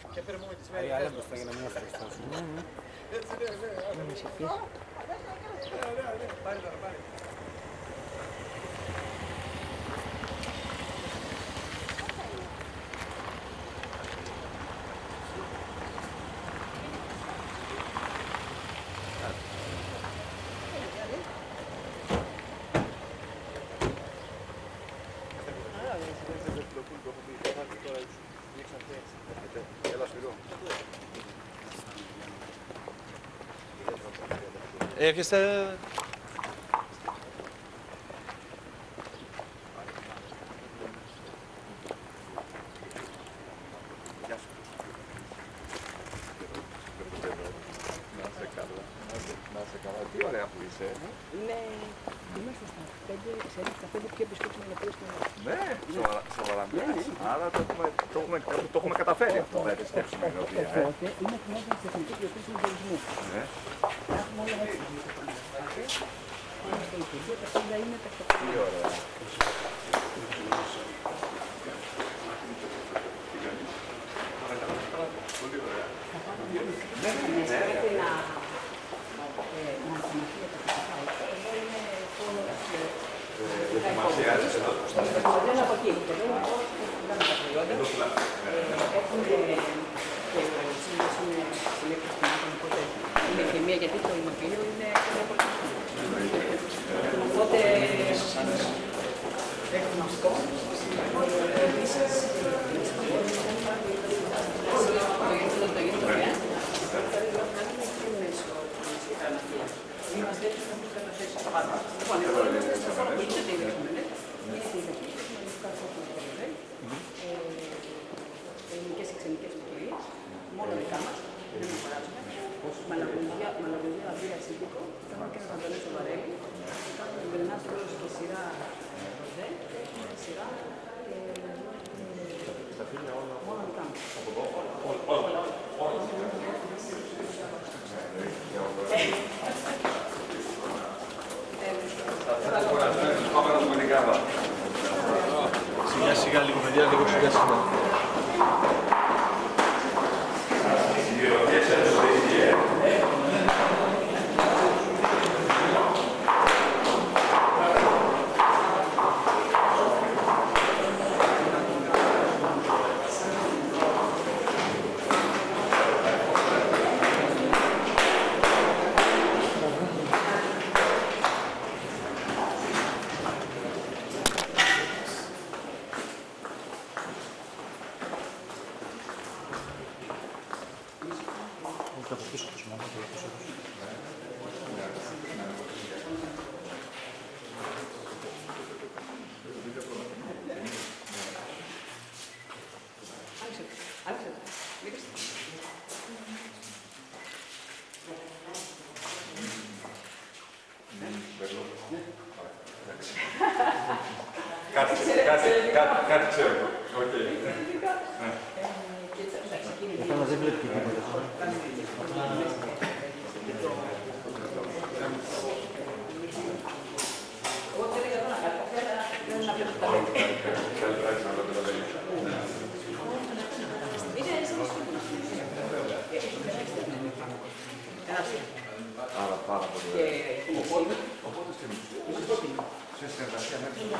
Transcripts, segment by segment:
Hay algo que está en la mía para Estados Unidos. No me sirve. Έρχεστε. Γεια σου. Να σε καλά. Τι ωραία που είσαι. Ναι, είμαστε στα 5, σε ένα καφέ πιο επισκέψουμε να πούμε στην Ελλάδα. Ναι, σοβαρά μιλάς. Άρα το έχουμε καταφέρει αυτό να επισκέψουμε η οποία. Οπότε είναι χρειάζεται σε εθνική πληροφορία του υπολογισμού. Έχουμε όλα έτσι. Πάμε στο Υπουργείο, τα πάντα είναι τακτικά. Τι ωραία. Πολύ ωραία. Πρέπει να συμμαχία τα φυσικά. Εδώ είναι χώρος... Δοκιμασιάζεις εδώ. Δεν είναι από εκεί. Εδώ είναι χώρος που πουλάνε τα προϊόντα. Έχουν και συλλέκτες κοινότητων, οπότε είναι και μία, γιατί το ημικύριο είναι πολιτισμό. Οπότε έχουν αυτό. Επίσης, το γίνεται είμαστε έτσι όπως καταθέσει το πάντα. Λοιπόν, εδώ είμαστε στο χώρο που είναι τελειώσουμε. Είναι η διδακτική και σημαντικά κόσμο του Κορυδέλ. Ελληνικές και ξενικές ευκαιρίες, μόνο δικά μας, δεν μας παράζουμε. Μαλαγωγία, Αβία, Σύντικο, κάνουμε και ένα Παντονέ στο Βαρέλι. Κάνουμε Βελνάς Ρόλος και σειρά Ροζέ, έχουμε σειρά μόνο δικά μας. Σιγά σιγά λίγο παιδιά, λίγο σιγά σιγά. Κάτι ξέρω. Δεν βλέπει τίποτα. Άρα πάρα πολύ ωραία. Οπότε σε συνεργασία με τους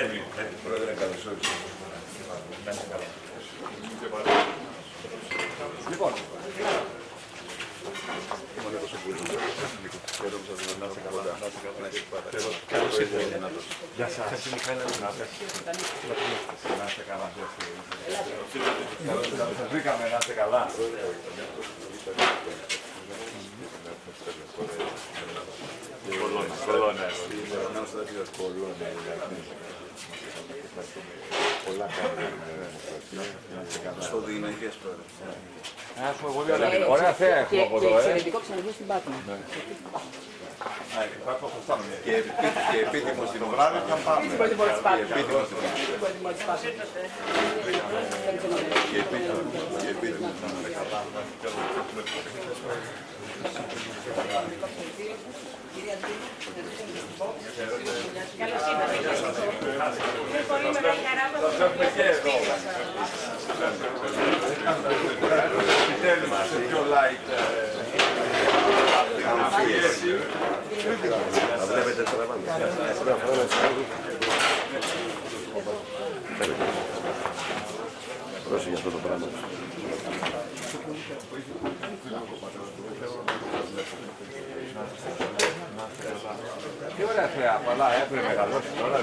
Πρόεδρε, καλώς ήρθατε. Λοιπόν, γεια σας. Να είστε καλά. Σας βρήκαμε, να είστε καλά. Στο Διναγές, πρόεδρε. Έχουμε πολύ ωραία θέα έχουμε από εδώ. Και εξαιρετικό ξαναδεί στην Πάτμο. Και επίτιμο στην βράδυ θα πάμε. Και επίτιμο της Πάτμο. Και επίτιμο θα είναι καλά. Καλώς ήρθατε. Είναι πολύ μεγάλη χαρά που Σας έχουμε και εδώ. Επιτέλους, σε πιο light. Να βλέπετε τώρα πάνω. Πρόσεχε αυτό το πράγμα. Τι ωραία θέα, παλά, έπρεπε να μεγαλώσει τώρα,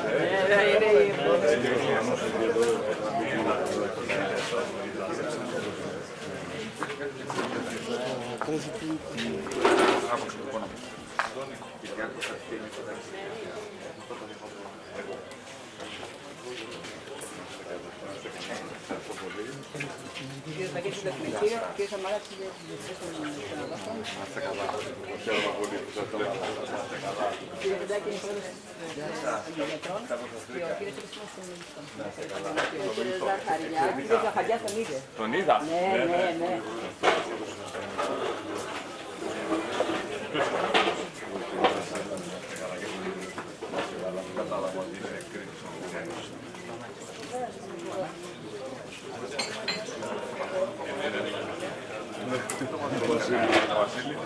Κύριε Σαμαρά, τις διευθυντές των Καναδών. Είστε καλά. Χαίρομαι πολύ που σας βλέπω. Κύριε Βεντάκη, είναι πρόεδρος των γιατρών και ο κύριος Χρήστος των Μελιστών. Ο κύριος Ζαχαριά, ο κύριος Ζαχαριάς τον είδε. Τον είδα. Ναι. Κατάλαβα ότι είναι κρίτης ο Μουγκένος. Το Βασίλη.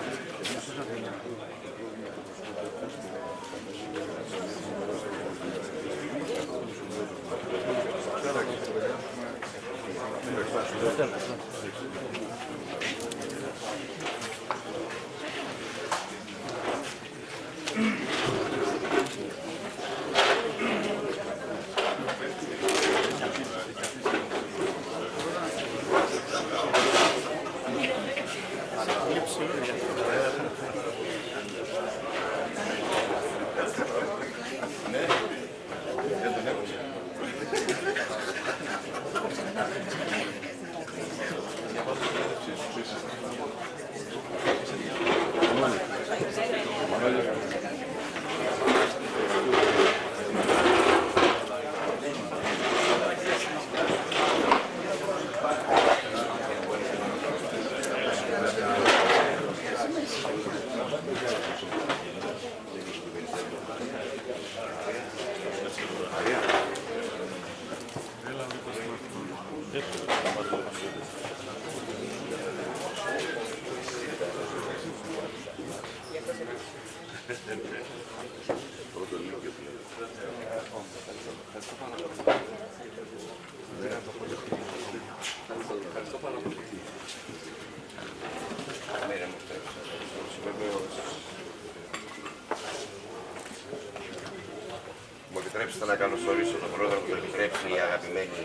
Μου επιτρέψετε να καλωσορίσω τον πρόεδρο που το επιτρέψει η αγαπημένη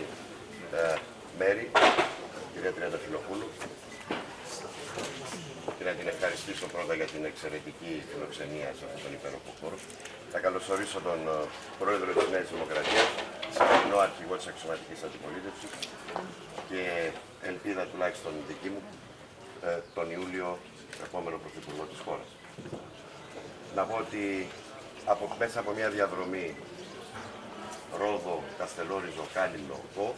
Μέρη, κυρία Τριανταφυλοπούλου, και να την ευχαριστήσω πρώτα για την εξαιρετική φιλοξενία σε αυτόν τον υπέροχο χώρο. Θα καλωσορίσω τον πρόεδρο της Νέας Δημοκρατίας, σημερινό αρχηγό της αξιωματικής αντιπολίτευσης και ελπίδα τουλάχιστον δική μου, τον Ιούλιο επόμενο πρωθυπουργό της χώρας. Να πω ότι μέσα από μια διαδρομή Ρόδο, Καστελόριζο, Κάλυμνο, Κο,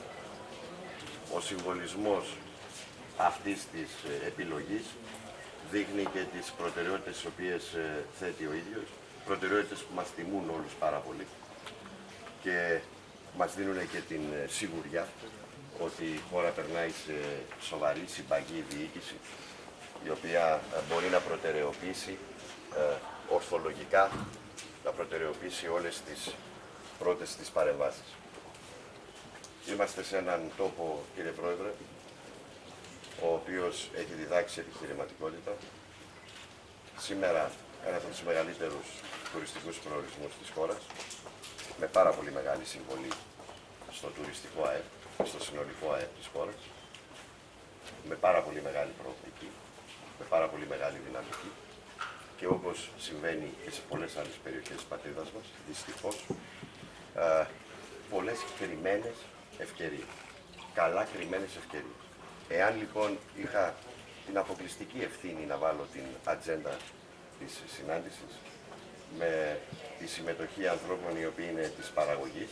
ο συμβολισμός αυτής της επιλογής δείχνει και τις προτεραιότητες τις οποίες θέτει ο ίδιος, προτεραιότητες που μας τιμούν όλους πάρα πολύ και μας δίνουν και την σιγουριά ότι η χώρα περνάει σε σοβαρή συμπαγή διοίκηση, η οποία μπορεί να προτεραιοποιήσει ορθολογικά, να προτεραιοποιήσει όλες τις πρώτες τις παρεμβάσεις. Είμαστε σε έναν τόπο, κύριε Πρόεδρε, ο οποίος έχει διδάξει επιχειρηματικότητα. Σήμερα ένα από τους μεγαλύτερους τουριστικούς προορισμούς της χώρας, με πάρα πολύ μεγάλη συμβολή στο τουριστικό ΑΕΠ, στο συνολικό ΑΕΠ της χώρας, με πάρα πολύ μεγάλη προοπτική, με πάρα πολύ μεγάλη δυναμική και όπως συμβαίνει και σε πολλές άλλες περιοχές της πατρίδας μας, δυστυχώς, πολλές κρυμμένες ευκαιρίες, καλά κρυμμένες ευκαιρίες. Εάν λοιπόν είχα την αποκλειστική ευθύνη να βάλω την ατζέντα της συνάντησης με τη συμμετοχή ανθρώπων οι οποίοι είναι της παραγωγής,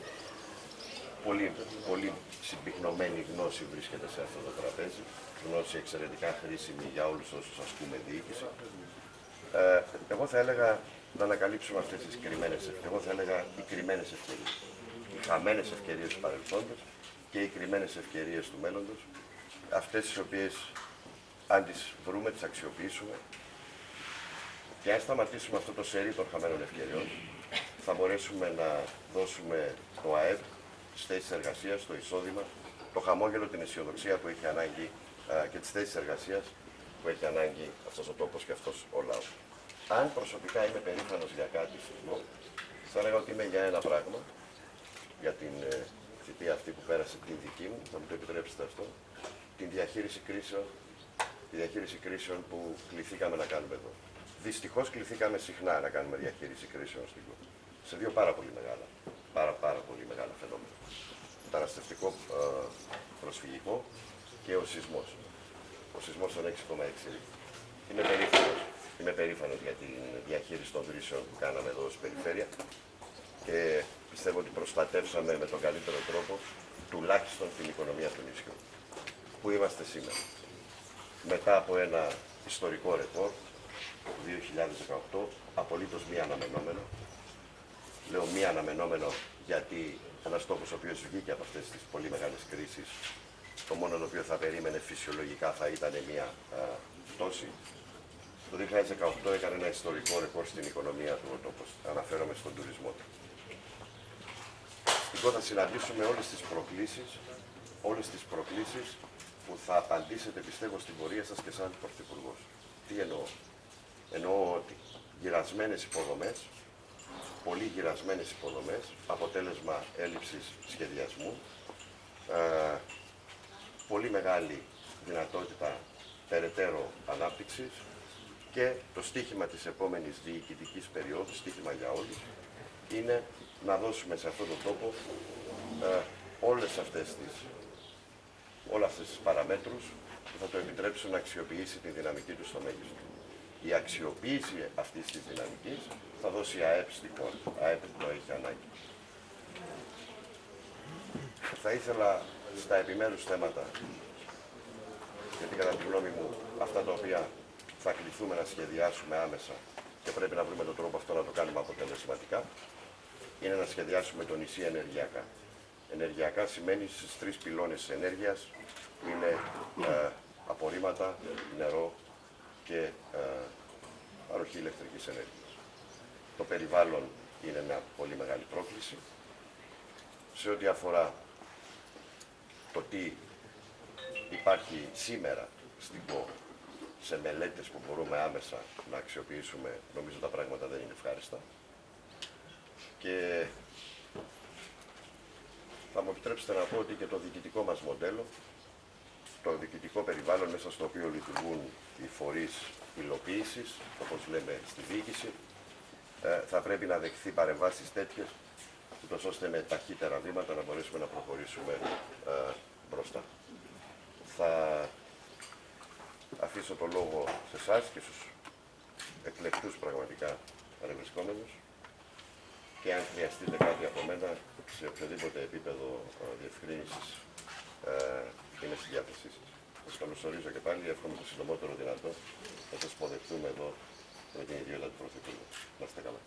πολύ συμπυκνωμένη γνώση βρίσκεται σε αυτό το τραπέζι, γνώση εξαιρετικά χρήσιμη για όλους όσους ασκούμε διοίκηση. Εγώ θα έλεγα να ανακαλύψουμε αυτές τις κρυμμένες ευκαιρίες. Εγώ θα έλεγα οι κρυμμένες ευκαιρίες. Οι χαμένες ευκαιρίες του παρελθόντος και οι κρυμμένες ευκαιρίες του μέλλοντος. Αυτές τις οποίες, αν τις βρούμε, τις αξιοποιήσουμε και αν σταματήσουμε αυτό το σερί των χαμένων ευκαιριών, θα μπορέσουμε να δώσουμε το ΑΕΠ, τις θέσεις εργασίας, το εισόδημα, το χαμόγελο, την αισιοδοξία που έχει ανάγκη και τις θέσεις εργασίας που έχει ανάγκη αυτός ο τόπος και αυτός ο λαός. Αν προσωπικά είμαι περήφανος για κάτι εγώ, θα έλεγα ότι είμαι για ένα πράγμα, για την θητεία αυτή που πέρασε την δική μου, θα μου το επιτρέψετε αυτό, τη διαχείριση κρίσεων που κληθήκαμε να κάνουμε εδώ. Δυστυχώς κληθήκαμε συχνά να κάνουμε διαχείριση κρίσεων στην χώρα. Σε δύο πάρα πολύ μεγάλα, πάρα πολύ μεγάλα φαινόμενα. Το μεταναστευτικό προσφυγικό και ο σεισμός. Ο σεισμός των 6,6. Είμαι περήφανος για τη διαχείριση των κρίσεων που κάναμε εδώ ως περιφέρεια και πιστεύω ότι προστατεύσαμε με τον καλύτερο τρόπο τουλάχιστον την οικονομία του νησιού. Πού είμαστε σήμερα? Μετά από ένα ιστορικό ρεκόρ του 2018, απολύτως μη αναμενόμενο. Λέω μη αναμενόμενο γιατί ένας τόπος ο οποίος βγήκε από αυτές τις πολύ μεγάλες κρίσεις, το μόνο το οποίο θα περίμενε φυσιολογικά θα ήταν μια πτώση. Το 2018 έκανε ένα ιστορικό ρεκόρ στην οικονομία του ο τόπος. Αναφέρομαι στον τουρισμό του. Στην θα συναντήσουμε όλες τις προκλήσεις που θα απαντήσετε, πιστεύω, στην πορεία σας και σαν Πρωθυπουργός. Τι εννοώ? Εννοώ ότι γυρασμένες υποδομές, πολύ γυρασμένες υποδομές, αποτέλεσμα έλλειψης σχεδιασμού, πολύ μεγάλη δυνατότητα περαιτέρω ανάπτυξης και το στίχημα της επόμενης διοικητικής περίοδου, στίχημα για όλους, είναι να δώσουμε σε αυτόν τον τόπο όλες αυτές τις παραμέτρους που θα το επιτρέψουν να αξιοποιήσει τη δυναμική του στο μέγιστο. Η αξιοποίηση αυτής της δυναμικής θα δώσει ΑΕΠ στην χώρα, ΑΕΠ που το έχει ανάγκη. Θα ήθελα στα επιμέρους θέματα, γιατί κατά τη γνώμη μου αυτά τα οποία θα κληθούμε να σχεδιάσουμε άμεσα και πρέπει να βρούμε τον τρόπο αυτό να το κάνουμε αποτελεσματικά, είναι να σχεδιάσουμε το νησί ενεργειακά. Ενεργειακά σημαίνει στις τρεις πυλώνες ενέργειας, που είναι απορρίμματα, νερό και παροχή ηλεκτρικής ενέργειας. Το περιβάλλον είναι μια πολύ μεγάλη πρόκληση. Σε ό,τι αφορά το τι υπάρχει σήμερα στην ΚΟ, σε μελέτες που μπορούμε άμεσα να αξιοποιήσουμε, νομίζω τα πράγματα δεν είναι ευχάριστα. Και θα μου επιτρέψετε να πω ότι και το διοικητικό μας μοντέλο, το διοικητικό περιβάλλον μέσα στο οποίο λειτουργούν οι φορείς υλοποίησης, όπως λέμε στη διοίκηση, θα πρέπει να δεχθεί παρεμβάσεις τέτοιες, ούτως ώστε με ταχύτερα βήματα να μπορέσουμε να προχωρήσουμε μπροστά. Θα αφήσω το λόγο σε εσάς και στους εκλεκτούς πραγματικά παρευρισκόμενους και αν χρειαστείτε κάτι από μένα σε οποιοδήποτε επίπεδο διευκρίνησης είμαι στη διάθεσή σας. Σας καλωσορίζω και πάλι, εύχομαι το συντομότερο δυνατό να σας υποδεχτούμε εδώ με την ιδιότητα του Πρωθυπουργού. Να είστε καλά.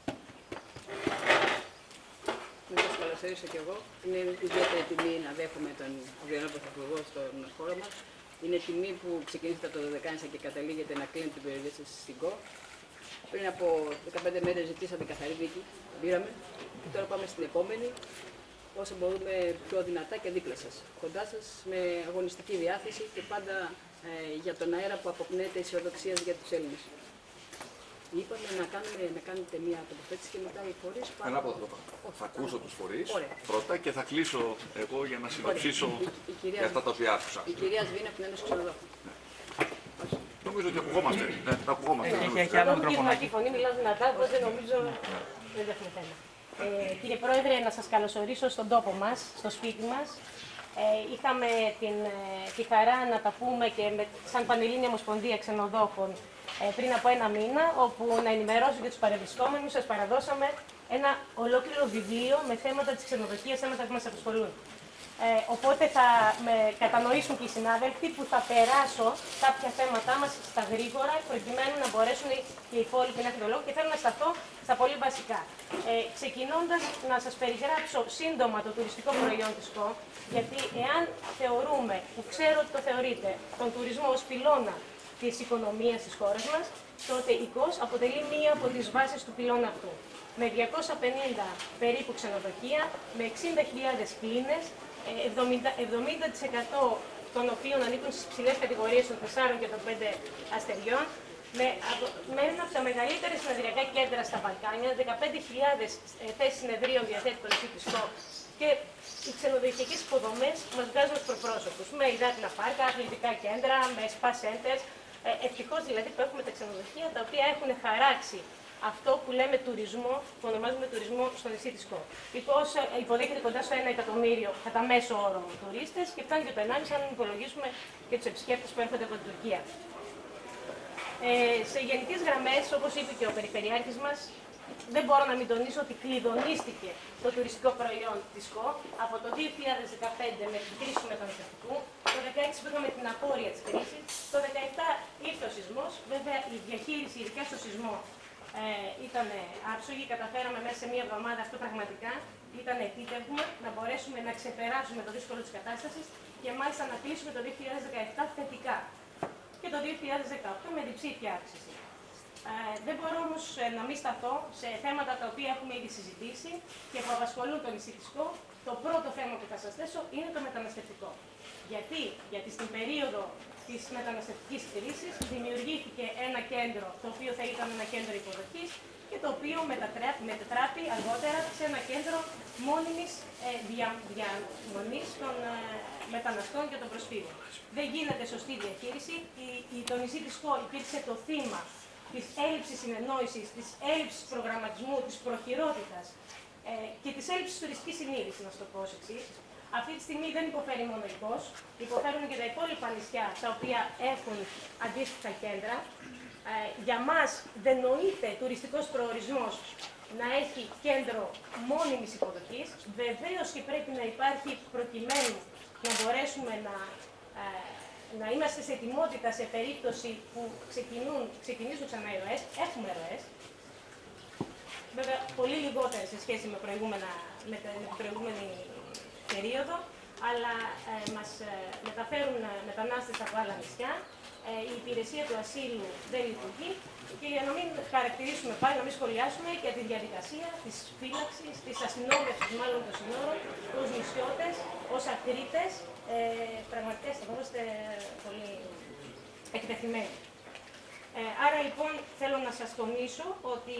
Να σας καλωσορίσω κι εγώ. Είναι ιδιαίτερη τιμή να δέχομαι τον αυριανό Πρωθυπουργό στον χώρο μας. Είναι τιμή που ξεκινήσατε από το 2012 και καταλήγετε να κλείνετε την περιοχή σας στην ΚΟ. Πριν από 15 μέρες ζητήσατε καθαρή δίκη. Πήραμε. Και τώρα πάμε στην επόμενη, όσο μπορούμε πιο δυνατά και δίπλα σας. Κοντά σας, με αγωνιστική διάθεση και πάντα για τον αέρα που αποπνέεται αισιοδοξία για τους Έλληνες. Είπαμε να κάνετε μία τοποθέτηση και μετά οι φορείς. Ένα από το θα ακούσω τους φορείς πρώτα και θα κλείσω εγώ για να συνοψίσω για αυτά τα οποία άκουσα. Η κυρία Σβήνα από την Ένωση Ξενοδόχων. Νομίζω ότι ακουγόμαστε. Τα ακουγόμαστε. Έχει άλλο μικρόφωνο. Η φωνή μιλάω δυνατά, οπότε νομίζω δεν έχουμε θέμα. Κύριε Πρόεδρε, να σας καλωσορίσω στον τόπο μας, στο σπίτι μας. Είχαμε τη χαρά να τα πούμε και σαν Πανελλήνια Ομοσπονδία Ξενοδόχων πριν από ένα μήνα, όπου να ενημερώσω για τους παρευρισκόμενους, σας παραδώσαμε ένα ολόκληρο βιβλίο με θέματα της ξενοδοχείας, θέματα που μας απασχολούν. Οπότε θα με κατανοήσουν και οι συνάδελφοι που θα περάσω κάποια θέματά μας στα γρήγορα, προκειμένου να μπορέσουν και οι υπόλοιποι να έχουν το λόγο και θέλω να σταθώ στα πολύ βασικά. Ξεκινώντας, να σας περιγράψω σύντομα το τουριστικό προϊόν της ΚΟ, γιατί εάν θεωρούμε, που ξέρω ότι το θεωρείτε, τον τουρισμό ως πυλώνα της οικονομίας της χώρας μας, τότε η ΚΟΣ αποτελεί μία από τις βάσεις του πυλώνα αυτού. Με 250 περίπου ξενοδοχεία, με 60.000 κλίνες, 70% των οποίων ανήκουν στις ψηλές κατηγορίες των 4 και των 5 αστεριών, με ένα από τα μεγαλύτερα συνεδριακά κέντρα στα Βαλκάνια, 15.000 θέσεις συνεδρίων διαθέτει το νησί της ΚΟ και οι ξενοδοχειακές υποδομές μας βγάζουν ως προπρόσωπους. Με υδάτινα πάρκα, αθλητικά κέντρα, με spa centers. Ευτυχώς δηλαδή που έχουμε τα ξενοδοχεία τα οποία έχουν χαράξει αυτό που λέμε τουρισμό, που ονομάζουμε τουρισμό στο νησί της ΚΟ. Η ΚΟΣ υποδέχεται κοντά στο 1 εκατομμύριο κατά μέσο όρο τουρίστες και φτάνει και το 1,5 αν υπολογίσουμε και τους επισκέπτες που έρχονται από την Τουρκία. Σε γενικές γραμμές, όπως είπε και ο Περιφερειάρχης μας, δεν μπορώ να μην τονίσω ότι κλειδονίστηκε το τουριστικό προϊόν της ΚΟ από το 2015 με την κρίση του μεταναστευτικού, το 2016 που είχαμε την απόρρεια της κρίσης, το 2017 ήρθε ο σεισμός, βέβαια η διαχείριση ειδικά στο σεισμό ήταν άψογη, καταφέραμε μέσα σε μία εβδομάδα, αυτό πραγματικά ήταν επίτευγμα να μπορέσουμε να ξεπεράσουμε το δύσκολο της κατάστασης και μάλιστα να κλείσουμε το 2017 θετικά και το 2018 με διψήφια αύξηση. Δεν μπορώ όμως να μην σταθώ σε θέματα τα οποία έχουμε ήδη συζητήσει και που απασχολούν το νησί της ΚΟ. Το πρώτο θέμα που θα σας θέσω είναι το μεταναστευτικό. Γιατί στην περίοδο της μεταναστευτικής κρίσης δημιουργήθηκε ένα κέντρο, το οποίο θα ήταν ένα κέντρο υποδοχής και το οποίο μετατράπη αργότερα σε ένα κέντρο μόνιμης διαμονής των μεταναστών και των προσφύγων. Δεν γίνεται σωστή διαχείριση. Το νησί της ΚΟ υπήρξε το θύμα της έλλειψης συνεννόησης, της έλλειψης προγραμματισμού, της προχειρότητας και της έλλειψης τουριστικής συνείδησης, να το πω ως εξής. Αυτή τη στιγμή δεν υποφέρει μόνο η ΚΟΣ, υποφέρουν και τα υπόλοιπα νησιά τα οποία έχουν αντίστοιχα κέντρα. Για μας δεν νοείται τουριστικός προορισμός να έχει κέντρο μόνιμης υποδοχής. Βεβαίως και πρέπει να υπάρχει προκειμένου να μπορέσουμε να είμαστε σε ετοιμότητα σε περίπτωση που ξεκινήσουν ξανά οι ροές. Έχουμε ροές. Βέβαια, πολύ λιγότερες σε σχέση με την προηγούμενη περίοδο, αλλά μας μεταφέρουν μετανάστες από άλλα νησιά. Η υπηρεσία του ασύλου δεν λειτουργεί και για να μην χαρακτηρίσουμε πάλι, να μην σχολιάσουμε για τη διαδικασία της φύλαξης, της αστυνόμευσης μάλλον των συνόρων, τους νησιώτες, ως ακρίτες, πραγματικά αισθανόμαστε πολύ εκτεθειμένοι. Άρα λοιπόν θέλω να σας τονίσω ότι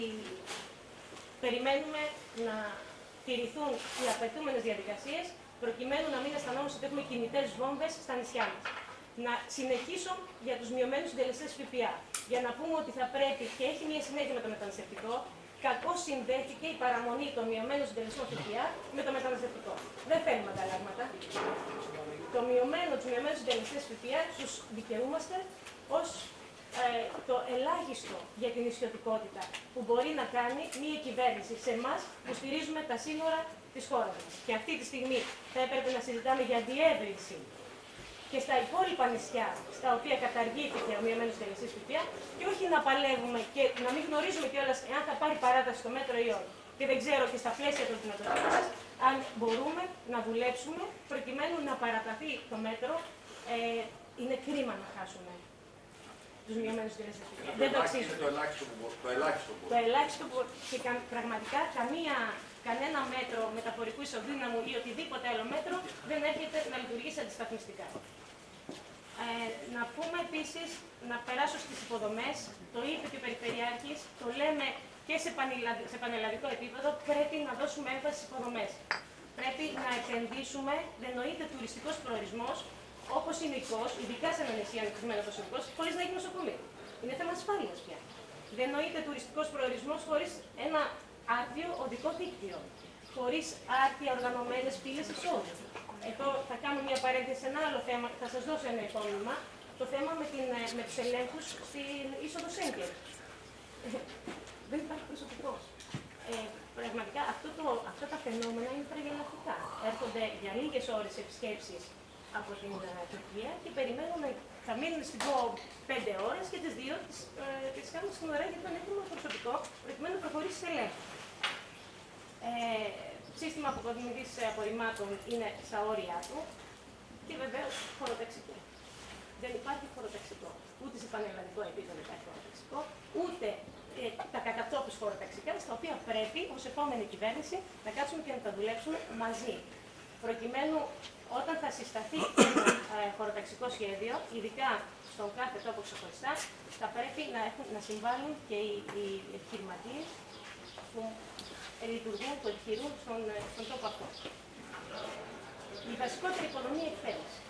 περιμένουμε να τηρηθούν οι απαιτούμενες διαδικασίες προκειμένου να μην αισθανόμαστε ότι έχουμε κινητές βόμβες στα νησιά μας. Να συνεχίσω για τους μειωμένους συντελεστές ΦΠΑ. Για να πούμε ότι θα πρέπει και έχει μια συνέχεια με το μεταναστευτικό. Κακώς συνδέθηκε η παραμονή των μειωμένων συντελεστών ΦΠΑ με το μεταναστευτικό. Δεν θέλουμε ανταλλάγματα. Τους μειωμένους συντελεστές ΦΠΑ τους δικαιούμαστε ως το ελάχιστο για την νησιωτικότητα που μπορεί να κάνει μια κυβέρνηση σε εμάς που στηρίζουμε τα σύνορα της χώρας μας. Και αυτή τη στιγμή θα έπρεπε να συζητάμε για διεύρυνση και στα υπόλοιπα νησιά στα οποία καταργήθηκε ο μειωμένος συντελεστής ΦΠΑ και όχι να παλεύουμε και να μην γνωρίζουμε κιόλας εάν θα πάρει παράταση το μέτρο ή όχι. Και δεν ξέρω και στα πλαίσια των δυνατοτήτων σας αν μπορούμε να δουλέψουμε προκειμένου να παραταθεί το μέτρο. Είναι κρίμα να χάσουμε τους μειωμένους διαστατικούς. Δεν το αξίζουν. Το ελάχιστο που και πραγματικά κανένα μέτρο μεταφορικού ισοδύναμου ή οτιδήποτε άλλο μέτρο δεν έρχεται να λειτουργήσει αντισταθμιστικά. Να πούμε επίσης, να περάσω στις υποδομές, το είπε και ο Περιφερειάρχης, το λέμε και σε πανελλαδικό επίπεδο, πρέπει να δώσουμε έμφαση στις υποδομές. Πρέπει να επενδύσουμε, δεν νοείται τουριστικός προορισμός, όπως είναι η ΚΟΣ, ειδικά σε ένα νησί ανεπτυγμένο όπως η ΚΟΣ, χωρίς να έχει νοσοκομείο. Είναι θέμα ασφάλειας πια. Δεν νοείται τουριστικός προορισμός χωρίς ένα άρτιο οδικό δίκτυο, χωρίς άρτια οργανωμένες πύλες εισόδου. Εδώ θα κάνω μια παρένθεση σε ένα άλλο θέμα, θα σας δώσω ένα υπόμνημα, το θέμα με τους ελέγχους στην είσοδο Σέγγεν. Δεν υπάρχει προσωπικό. Πραγματικά αυτά τα φαινόμενα είναι τραγελαφικά. Έρχονται για λίγες ώρες επισκέψεις από την Τουρκία και περιμένουν θα μείνουν στην ΚΟ 5 ώρες και τις 2 τις κάνουν στην ώρα γιατί δεν έχουμε προσωπικό προκειμένου να προχωρήσει σε ελέγχο. Σύστημα αποκομιδής απορριμμάτων είναι στα όρια του και βεβαίως χωροταξικό. Δεν υπάρχει χωροταξικό. Ούτε σε πανελλαδικό επίπεδο υπάρχει χωροταξικό, ούτε τα κατατόπους χωροταξικά, στα οποία πρέπει ως επόμενη κυβέρνηση να κάτσουμε και να τα δουλέψουμε μαζί. Προκειμένου όταν θα συσταθεί ένα χωροταξικό σχέδιο, ειδικά στον κάθε τόπο ξεχωριστά, θα πρέπει να συμβάλλουν και οι επιχειρηματίες που λειτουργούν, που επιχειρούν στον τόπο αυτό. Η βασικότερη υποδομή εκπαίδευση.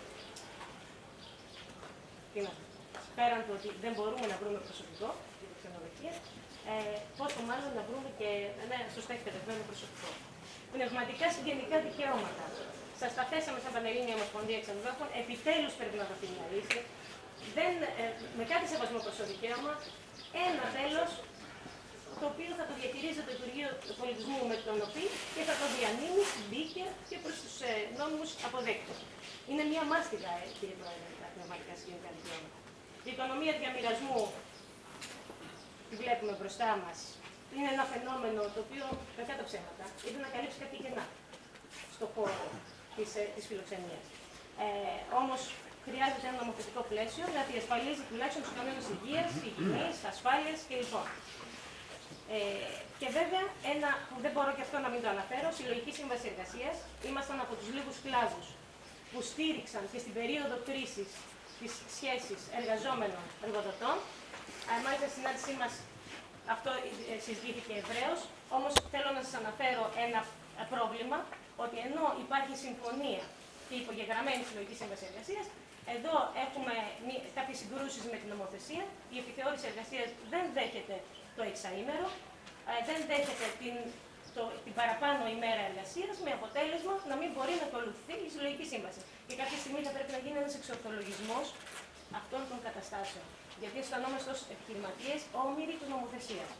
Πέραν του ότι δεν μπορούμε να βρούμε προσωπικό για το ξενοδοχείο, πόσο μάλλον να βρούμε και ένα σωστά εκπαιδευμένο προσωπικό. Πνευματικά συγγενικά δικαιώματα. Σας τα θέσαμε σαν Πανελλήνια Ομοσπονδία Ξενοδόχων, επιτέλους πρέπει να δοθεί μια λύση. Με κάθε σεβασμό προς το δικαίωμα, ένα τέλος το οποίο θα το διαχειρίζει το Υπουργείο Πολιτισμού με τον ΟΠΗ και θα το διανύμει δίκαια και προς τους νόμιμους αποδέκτες. Είναι μια μάστιγα, κύριε Πρόεδρε, τα πνευματικά συγγενικά δικαιώματα. Η οικονομία διαμοιρασμού, τη βλέπουμε μπροστά μας, είναι ένα φαινόμενο το οποίο, κακά τα ψέματα, ήρθε να καλύψει κάποια κενά στον χώρο της φιλοξενίας. Όμως, χρειάζεται ένα νομοθετικό πλαίσιο να διασφαλίζει τουλάχιστον τους κανόνες υγείας, υγιεινής, ασφάλειας κλπ. Και βέβαια, ένα που δεν μπορώ και αυτό να μην το αναφέρω, συλλογική σύμβαση εργασίας. Ήμασταν από τους λίγους κλάδους που στήριξαν και στην περίοδο κρίσης τις σχέσεις εργαζόμενων-εργοδοτών. Μάλιστα, στη συνάντησή μας αυτό συζητήθηκε ευρέως. Όμως, θέλω να σας αναφέρω ένα πρόβλημα, ότι ενώ υπάρχει συμφωνία και υπογεγραμμένη συλλογική σύμβαση εργασίας, εδώ έχουμε κάποιες συγκρούσεις με την νομοθεσία. Η επιθεώρηση εργασίας δεν δέχεται το εξαήμερο, δεν δέχεται την παραπάνω ημέρα εργασίας, με αποτέλεσμα να μην μπορεί να ακολουθεί η συλλογική σύμβαση. Και κάποια στιγμή θα πρέπει να γίνει ένας εξορθολογισμός αυτών των καταστάσεων. Γιατί αισθανόμαστε ως επιχειρηματίες όμοιροι της νομοθεσίας.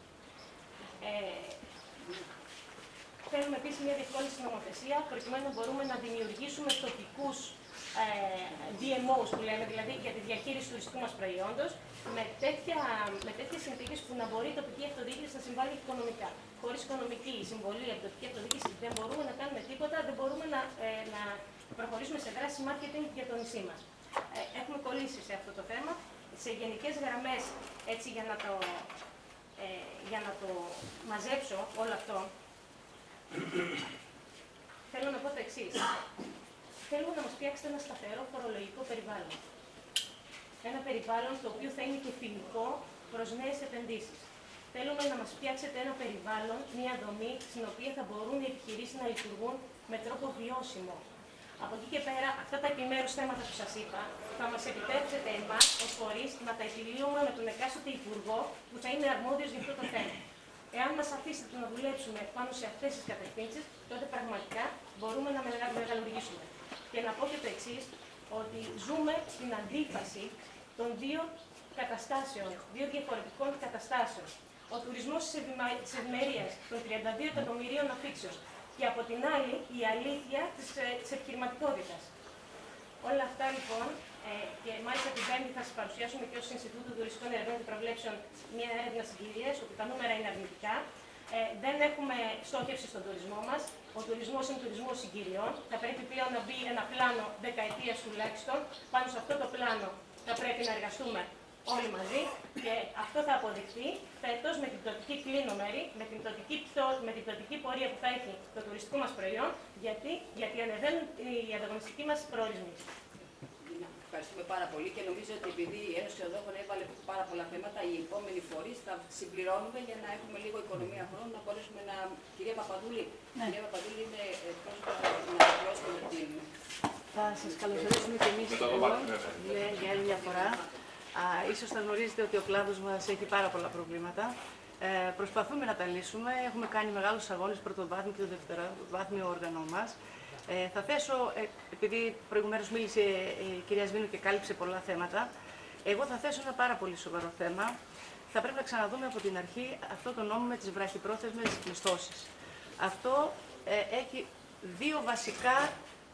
Θέλουμε επίσης μια διευκόλυνση στην νομοθεσία, προκειμένου να μπορούμε να δημιουργήσουμε τοπικούς DMOs που λέμε, δηλαδή για τη διαχείριση του τουριστικού μας προϊόντος, με τέτοιες συνθήκες που να μπορεί η τοπική αυτοδιοίκηση να συμβάλλει οικονομικά. Χωρίς οικονομική συμβολή από την τοπική αυτοδιοίκηση δεν μπορούμε να κάνουμε τίποτα, δεν μπορούμε να προχωρήσουμε σε δράση marketing για το νησί μας. Έχουμε κολλήσει σε αυτό το θέμα. Σε γενικές γραμμές, έτσι για να το μαζέψω όλο αυτό, θέλω να πω το εξής. Θέλουμε να μας φτιάξετε ένα σταθερό φορολογικό περιβάλλον. Ένα περιβάλλον το οποίο θα είναι και φιλικό προς νέες επενδύσεις. Θέλουμε να μας φτιάξετε ένα περιβάλλον, μια δομή, στην οποία θα μπορούν οι επιχειρήσεις να λειτουργούν με τρόπο βιώσιμο. Από εκεί και πέρα, αυτά τα επιμέρους θέματα που σας είπα, θα μας επιτρέψετε εμάς ως φορείς να τα επιλύουμε με τον εκάστοτε υπουργό που θα είναι αρμόδιος για αυτό το θέμα. Εάν μας αφήσετε να δουλέψουμε πάνω σε αυτές τις κατευθύνσεις, τότε πραγματικά μπορούμε να μεγαλουργήσουμε. Και να πω και το εξής, ότι ζούμε στην αντίφαση των δύο καταστάσεων, δύο διαφορετικών καταστάσεων. Ο τουρισμός της ευημερίας των 32 εκατομμυρίων αφήξεων και από την άλλη η αλήθεια της επιχειρηματικότητας. Όλα αυτά λοιπόν, και μάλιστα την Πέμπτη θα σας παρουσιάσουμε και ως Ινστιτούτου Τουριστικών Ερευνών και Προβλέψεων μια έρευνα συγκυρίας, όπου τα νούμερα είναι αρνητικά. Δεν έχουμε στόχευση στον τουρισμό μας. Ο τουρισμός είναι τουρισμός συγκυριών. Θα πρέπει πλέον να μπει ένα πλάνο δεκαετίας τουλάχιστον. Πάνω σε αυτό το πλάνο θα πρέπει να εργαστούμε όλοι μαζί και αυτό θα αποδειχθεί φέτος με την πτωτική κλίνομερη, με την πτωτική πορεία που θα έχει το τουριστικό μας προϊόν, γιατί ανεβαίνουν οι ανταγωνιστικοί μας προορισμοί. Ευχαριστούμε πάρα πολύ και νομίζω ότι επειδή η Ένωση Οδόχων έβαλε πάρα πολλά θέματα, οι επόμενοι φορείς θα συμπληρώνουμε για να έχουμε λίγο οικονομία χρόνου, να μπορέσουμε να. Κυρία Παπαδούλη, κυρία Παπαδούλη είναι πρόσωπο να τελειώσουμε να κλείνουμε. Θα σας καλωσορίσουμε και εμείς για άλλη μια φορά. Ίσως θα γνωρίζετε ότι ο κλάδος μας έχει πάρα πολλά προβλήματα. Προσπαθούμε να τα λύσουμε. Έχουμε κάνει μεγάλους αγώνες πρωτοβάθμιο και το δευτεροβάθμιο όργανο μας. Θα θέσω, επειδή προηγουμένως μίλησε η κυρία Σμήνου και κάλυψε πολλά θέματα, εγώ θα θέσω ένα πάρα πολύ σοβαρό θέμα. Θα πρέπει να ξαναδούμε από την αρχή αυτό το νόμο με τις βραχυπρόθεσμες μισθώσεις. Αυτό έχει δύο βασικά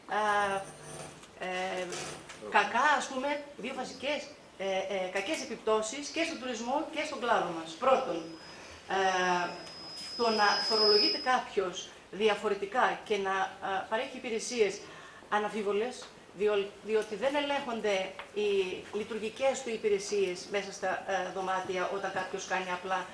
κακά, ας πούμε, δύο βασικές κακές επιπτώσεις και στον τουρισμό και στον κλάδο μας. Πρώτον, το να φορολογείται κάποιος διαφορετικά και να παρέχει υπηρεσίες αναμφίβολες, διότι δεν ελέγχονται οι λειτουργικές του υπηρεσίες μέσα στα δωμάτια όταν κάποιος κάνει απλά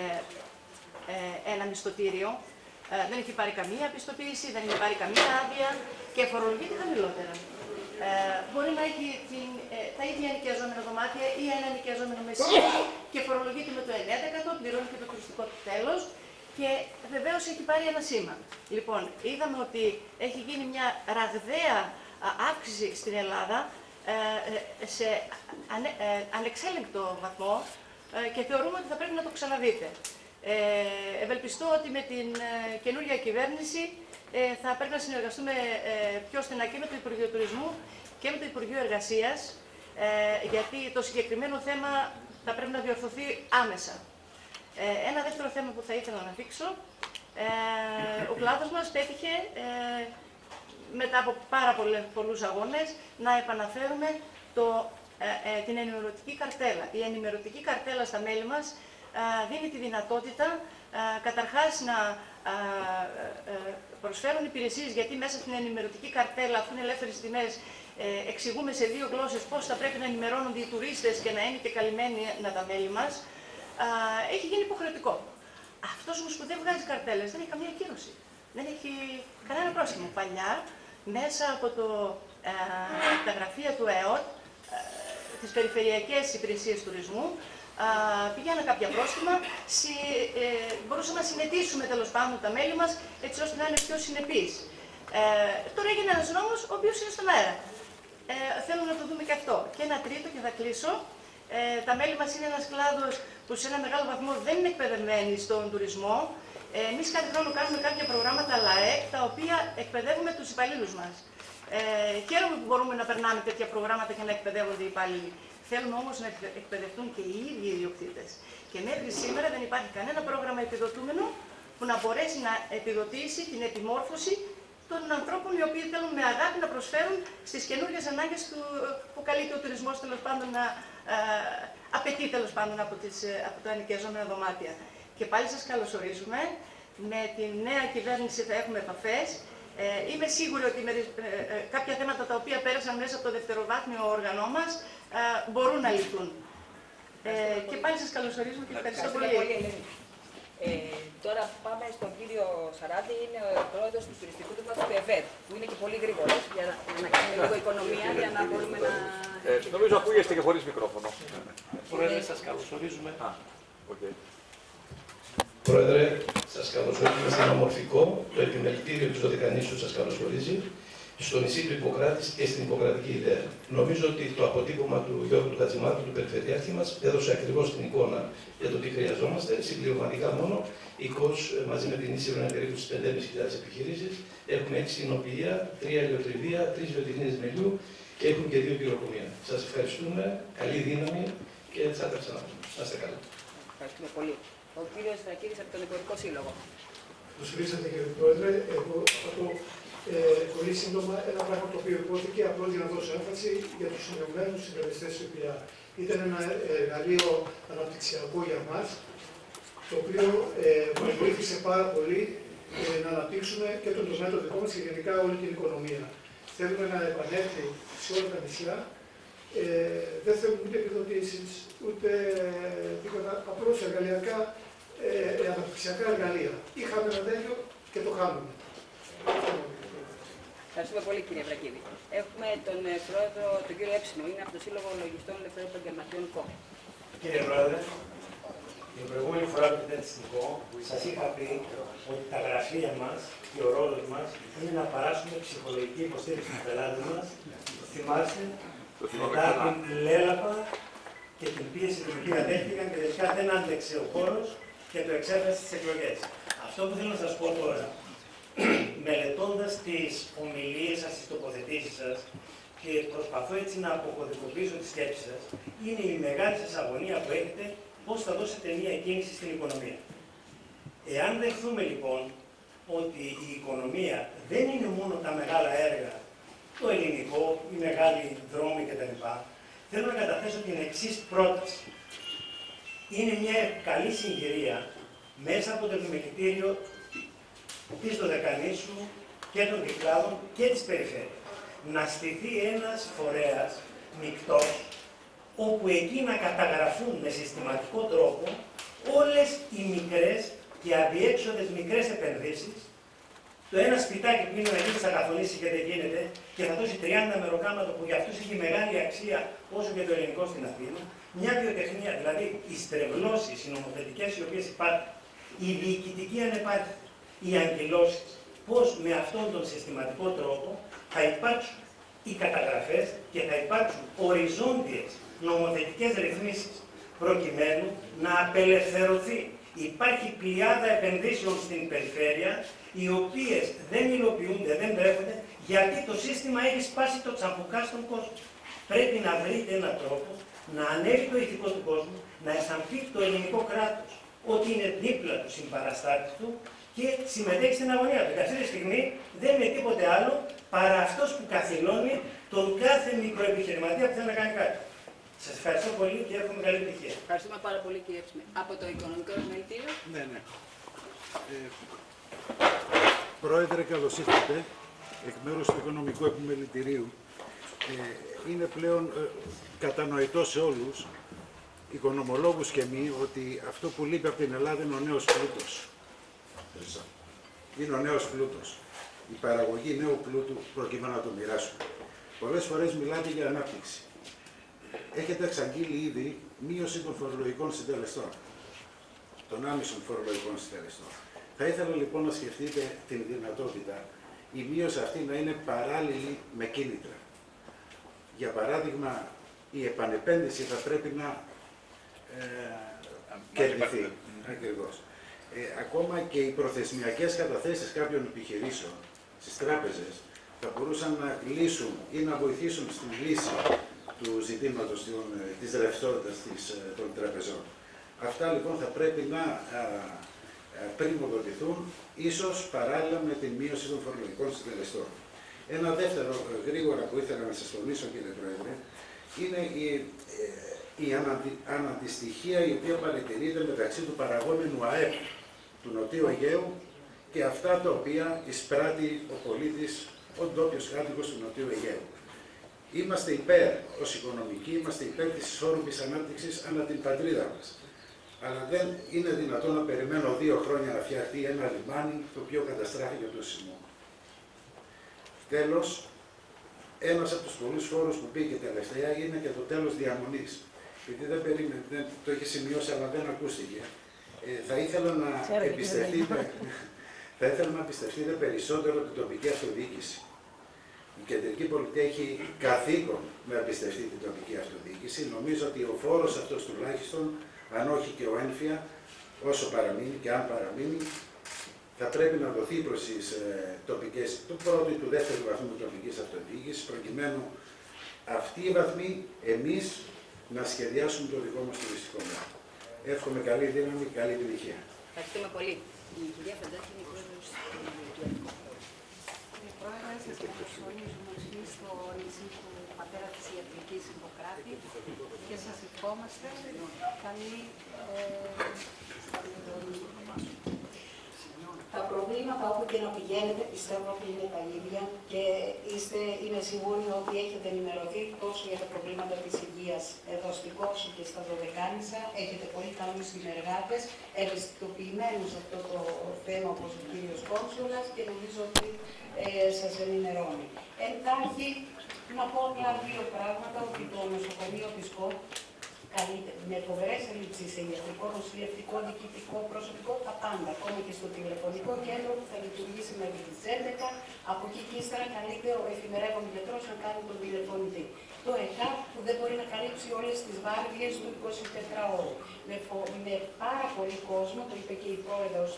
ένα μισθωτήριο. Δεν έχει πάρει καμία πιστοποίηση, δεν έχει πάρει καμία άδεια και φορολογείται χαμηλότερα. Μπορεί να έχει τα ίδια νοικιαζόμενα δωμάτια ή ένα νοικιαζόμενο μεσήμερο και φορολογείται με το 9%, πληρώνει και το τουριστικό του τέλος και βεβαίως έχει πάρει ένα σήμα. Λοιπόν, είδαμε ότι έχει γίνει μια ραγδαία αύξηση στην Ελλάδα σε ανεξέλεγκτο βαθμό και θεωρούμε ότι θα πρέπει να το ξαναδείτε. Ευελπιστώ ότι με την καινούργια κυβέρνηση θα πρέπει να συνεργαστούμε πιο στενά και με το Υπουργείο Τουρισμού και με το Υπουργείο Εργασίας, γιατί το συγκεκριμένο θέμα θα πρέπει να διορθωθεί άμεσα. Ένα δεύτερο θέμα που θα ήθελα να θίξω, ο κλάδος μας πέτυχε μετά από πάρα πολλούς αγώνες να επαναφέρουμε την ενημερωτική καρτέλα. Η ενημερωτική καρτέλα στα μέλη μας δίνει τη δυνατότητα καταρχάς να προσφέρουν υπηρεσίες, γιατί μέσα στην ενημερωτική καρτέλα, αφού είναι ελεύθερες τιμές, εξηγούμε σε δύο γλώσσες πώς θα πρέπει να ενημερώνονται οι τουρίστες και να είναι και καλυμμένοι τα μέλη μας. Έχει γίνει υποχρεωτικό. Αυτός όμως που δεν βγάζει καρτέλες δεν έχει καμία κύρωση. Δεν έχει κανένα πρόστιμο. Παλιά, μέσα από τα γραφεία του ΕΟΤ, τις περιφερειακές υπηρεσίες τουρισμού, πηγαίναν κάποια πρόστιμα, μπορούσαμε να συνετήσουμε τέλος πάντων τα μέλη μας, έτσι ώστε να είναι πιο συνεπείς. Τώρα έγινε ένας νόμος, ο οποίος είναι στον αέρα. Θέλω να το δούμε και αυτό. Και ένα τρίτο, και θα κλείσω. Τα μέλη μας είναι ένας κλάδος που σε ένα μεγάλο βαθμό δεν είναι εκπαιδευμένοι στον τουρισμό. Εμείς κάθε χρόνο κάνουμε κάποια προγράμματα ΛΑΕΚ, τα οποία εκπαιδεύουμε τους υπαλλήλους μας. Χαίρομαι που μπορούμε να περνάμε τέτοια προγράμματα και να εκπαιδεύονται οι υπάλληλοι. Θέλουμε όμως να εκπαιδευτούν και οι ίδιοι οι ιδιοκτήτες. Και μέχρι σήμερα δεν υπάρχει κανένα πρόγραμμα επιδοτούμενο που να μπορέσει να επιδοτήσει την επιμόρφωση των ανθρώπων οι οποίοι θέλουν με αγάπη να προσφέρουν στις καινούργιες ανάγκες που καλείται ο τουρισμός τέλος πάντων να απαιτεί τέλος πάντων από τα ενοικιαζόμενα δωμάτια. Και πάλι σας καλωσορίζουμε. Με τη νέα κυβέρνηση θα έχουμε επαφές. Είμαι σίγουρη ότι κάποια θέματα τα οποία πέρασαν μέσα από το δευτεροβάθμιο όργανό μας μπορούν να λυθούν. Και πάλι σας καλωσορίζουμε και ευχαριστώ πολύ. Τώρα πάμε στον κύριο Σαράντη, είναι ο πρόεδρος του τουριστικού τμήματος του ΕΒΕΤ, που είναι και πολύ γρήγορος για να κάνουμε λίγο οικονομία, για να μπορούμε να... Νομίζω ακούγεστε και χωρίς μικρόφωνο. Πρόεδρε, σας καλωσορίζουμε. Πρόεδρε, σας καλωσορίζουμε στην Ομορφικό, το επιμελητήριο της Δωδεκανήσου σας καλωσορίζει, στο νησί του Ιπποκράτης και στην Ιπποκρατική ιδέα. Νομίζω ότι το αποτύπωμα του Γιώργου του Χατζημάρκου, του Περιφερειάρχη μας, έδωσε ακριβώς την εικόνα για το τι χρειαζόμαστε. Συμπληρωματικά μόνο, η ΚΟΣ μαζί με την ίση είναι περίπου στις 5.500 επιχειρήσεις. Έχουμε 6 συνοπηλεία, 3 ηλιοτριβεία, 3 βιοτεχνίες μελιού και έχουν και 2 πυροκομεία. Σας ευχαριστούμε, καλή δύναμη και θα τα ξαναπούμε. Να είστε καλά. Ευχαριστούμε πολύ. Ο κύριος Στρακίδης από τον Εμπορικό Σύλλογο. Καλώς ορίσατε, κύριε Πρόεδρε. Εγώ θα πω πολύ σύντομα ένα πράγμα το οποίο υπόθηκε, απλώς για να δώσω έμφαση για τους συνδεδεμένους συντελεστές του ΕΠΙΑ. Ήταν ένα εργαλείο αναπτυξιακό για μας, το οποίο μας βοήθησε πάρα πολύ να αναπτύξουμε και τον τομέα το δικό μας και γενικά όλη την οικονομία. Θέλουμε να επανέλθει σε όλα τα νησιά δεν θέλουν ούτε επιδοτήσεις, ούτε τίποτα, απλώς εργαλειακά, αναπτυξιακά εργαλεία. Είχαμε ένα τέτοιο και το χάνουμε. Ευχαριστούμε πολύ, κύριε Βρακίδη. Έχουμε τον πρόεδρο, τον κύριο Έψινο, είναι από το Σύλλογο Λογιστών Ελευθερών Επαγγελματιών ΚΟ. Κύριε Πρόεδρε, την προηγούμενη φορά που ήταν στην ΚΟ, σας είχα πει ότι τα γραφεία μας και ο ρόλος μας είναι να παράσουμε ψυχολογική υποστήριξη στους πελάτες μας. Θυμάστε, μετά την λέλαπα και την πίεση την οποία δέχτηκαν και τελικά δεν άντεξε ο χώρος και το εξέφρασε στις εκλογές. Αυτό που θέλω να σας πω τώρα, μελετώντας τις ομιλίες σας, τις τοποθετήσεις σας και προσπαθώ έτσι να αποκωδικοποιήσω τις σκέψεις σας, είναι η μεγάλη σας αγωνία που έχετε πώς θα δώσετε μία κίνηση στην οικονομία. Εάν δεχθούμε λοιπόν ότι η οικονομία δεν είναι μόνο τα μεγάλα έργα, το ελληνικό, οι μεγάλοι δρόμοι κτλ., θέλω να καταθέσω την εξής πρόταση. Είναι μια καλή συγκυρία μέσα από το επιμελητήριο της Δωδεκανήσου και των Κυκλάδων και της περιφέρειας να στηθεί ένας φορέας μεικτός, όπου εκεί να καταγραφούν με συστηματικό τρόπο όλες οι μικρές και αδιέξοδες μικρές επενδύσεις. Το ένα σπιτάκι που είναι εκεί θα καθονίσει και δεν γίνεται και θα δώσει 30 μεροκάματο που για αυτούς έχει μεγάλη αξία όσο και το ελληνικό στην Αθήνα. Μια βιοτεχνία, δηλαδή οι στρεβλώσεις, οι νομοθετικές οι οποίες υπάρχουν, η διοικητική ανεπάρκεια, οι αγκυλώσεις, πώς με αυτόν τον συστηματικό τρόπο θα υπάρξουν οι καταγραφές και θα υπάρξουν οριζόντιες νομοθετικές ρυθμίσεις προκειμένου να απελευθερωθεί. Υπάρχει πλειάδα επενδύσεων στην περιφέρεια, οι οποίες δεν υλοποιούνται, δεν τρέφονται, γιατί το σύστημα έχει σπάσει το τσαμπουκά στον κόσμο. Πρέπει να βρείτε έναν τρόπο να ανέβει το ηθικό του κόσμου, να αισθανθεί το ελληνικό κράτος ότι είναι δίπλα του, συμπαραστάτη του και συμμετέχει στην αγωνία του. Και αυτή τη στιγμή δεν είναι τίποτε άλλο παρά αυτός που καθυλώνει τον κάθε μικροεπιχειρηματία που θέλει να κάνει κάτι. Σας ευχαριστώ πολύ και εύχομαι καλή επιτυχία. Ευχαριστούμε πάρα πολύ, κύριε Έψινο. Από το Οικονομικό Επιμελητήριο. Ναι. Πρόεδρε, καλώς ήρθατε. Εκ μέρους του Οικονομικού Επιμελητηρίου. Είναι πλέον κατανοητό σε όλους, οικονομολόγους και εμείς, ότι αυτό που λείπει από την Ελλάδα είναι ο νέος πλούτος. Είναι ο νέος πλούτος. Η παραγωγή νέου πλούτου προκειμένου να το μοιράσουμε. Πολλές φορές μιλάτε για ανάπτυξη. Έχετε εξαγγείλει ήδη μείωση των φορολογικών συντελεστών, των άμεσων φορολογικών συντελεστών. Θα ήθελα λοιπόν να σκεφτείτε την δυνατότητα η μείωση αυτή να είναι παράλληλη με κίνητρα. Για παράδειγμα, η επανεπένδυση θα πρέπει να κερδιθεί. Ακριβώς. Ακόμα και οι προθεσμιακές καταθέσεις κάποιων επιχειρήσεων στις τράπεζες θα μπορούσαν να λύσουν ή να βοηθήσουν στην λύση του ζητήματος της ρευστότητας των τραπεζών. Αυτά λοιπόν θα πρέπει να πριμοδοτηθούν, ίσως παράλληλα με τη μείωση των φορολογικών συντελεστών. Ένα δεύτερο γρήγορα που ήθελα να σας τονίσω, κύριε Πρόεδρε, είναι η αναντιστοιχία η οποία παρατηρείται μεταξύ του παραγόμενου ΑΕΠ του Νοτιού Αιγαίου και αυτά τα οποία εισπράττει ο πολίτης, ο ντόπιος κάτοικος του Νοτιού Αιγαίου. Είμαστε υπέρ, ως οικονομικοί, είμαστε υπέρ της ισόρροπης ανάπτυξης ανά την πατρίδα μας. Αλλά δεν είναι δυνατόν να περιμένω 2 χρόνια να φτιαχτεί ένα λιμάνι το οποίο καταστράφηκε το σεισμό. Τέλος, ένας από τους πολλούς φόρους που πήγε τελευταία είναι και το τέλος διαμονής. Γιατί δεν το έχει σημειώσει αλλά δεν ακούστηκε. Θα ήθελα να εμπιστευτείτε περισσότερο την τοπική αυτοδιοίκηση. Η κεντρική πολιτεία έχει καθήκον να εμπιστευτεί την τοπική αυτοδιοίκηση. Νομίζω ότι ο φόρος αυτός τουλάχιστον, αν όχι και ο ένφια, όσο παραμείνει και αν παραμείνει, θα πρέπει να δοθεί προς τις τοπικές, του πρώτου ή του δεύτερου βαθμού τοπικής αυτοδιοίκησης, προκειμένου αυτοί οι βαθμοί εμείς να σχεδιάσουμε το δικό μας τουριστικό μέλλον. Εύχομαι καλή δύναμη και καλή επιτυχία. Ευχαριστούμε πολύ. Η κυρία Φαντάκη είναι η πρόεδρος του Κοινοβουλίου. Κύριε Πρόεδρε, σας καλωσορίζουμε εσείς στο νησί του πατέρα της ιατρικής Ιπποκράτη και σας ευχόμαστε καλή Τα προβλήματα όπου και να πηγαίνετε πιστεύω ότι είναι τα ίδια και είμαι σίγουρη ότι έχετε ενημερωθεί τόσο για τα προβλήματα της υγείας εδώ στην Κόψη και στα Δωδεκάνησα. Έχετε πολύ καλούς συνεργάτες, ευαισθητοποιημένους σε αυτό το θέμα όπως ο κύριος Κόνσουλας και νομίζω ότι σας ενημερώνει. Εντάχει, να πω απλά δύο πράγματα, ότι το νοσοκομείο της ΚΟΠ με φοβερές ελλείψεις σε ιατρικό, νοσηλευτικό, διοικητικό, προσωπικό, τα πάντα. Ακόμη και στο τηλεφωνικό κέντρο που θα λειτουργήσει μέχρι τις 11. Από εκεί και ύστερα καλείται ο εφημερεύων γιατρός να κάνει τον τηλεφωνητή. Το ΕΚΑΠ που δεν μπορεί να καλύψει όλες τις βάρδιες του 24ωρου. Με πάρα πολύ κόσμο, το είπε και η πρόεδρος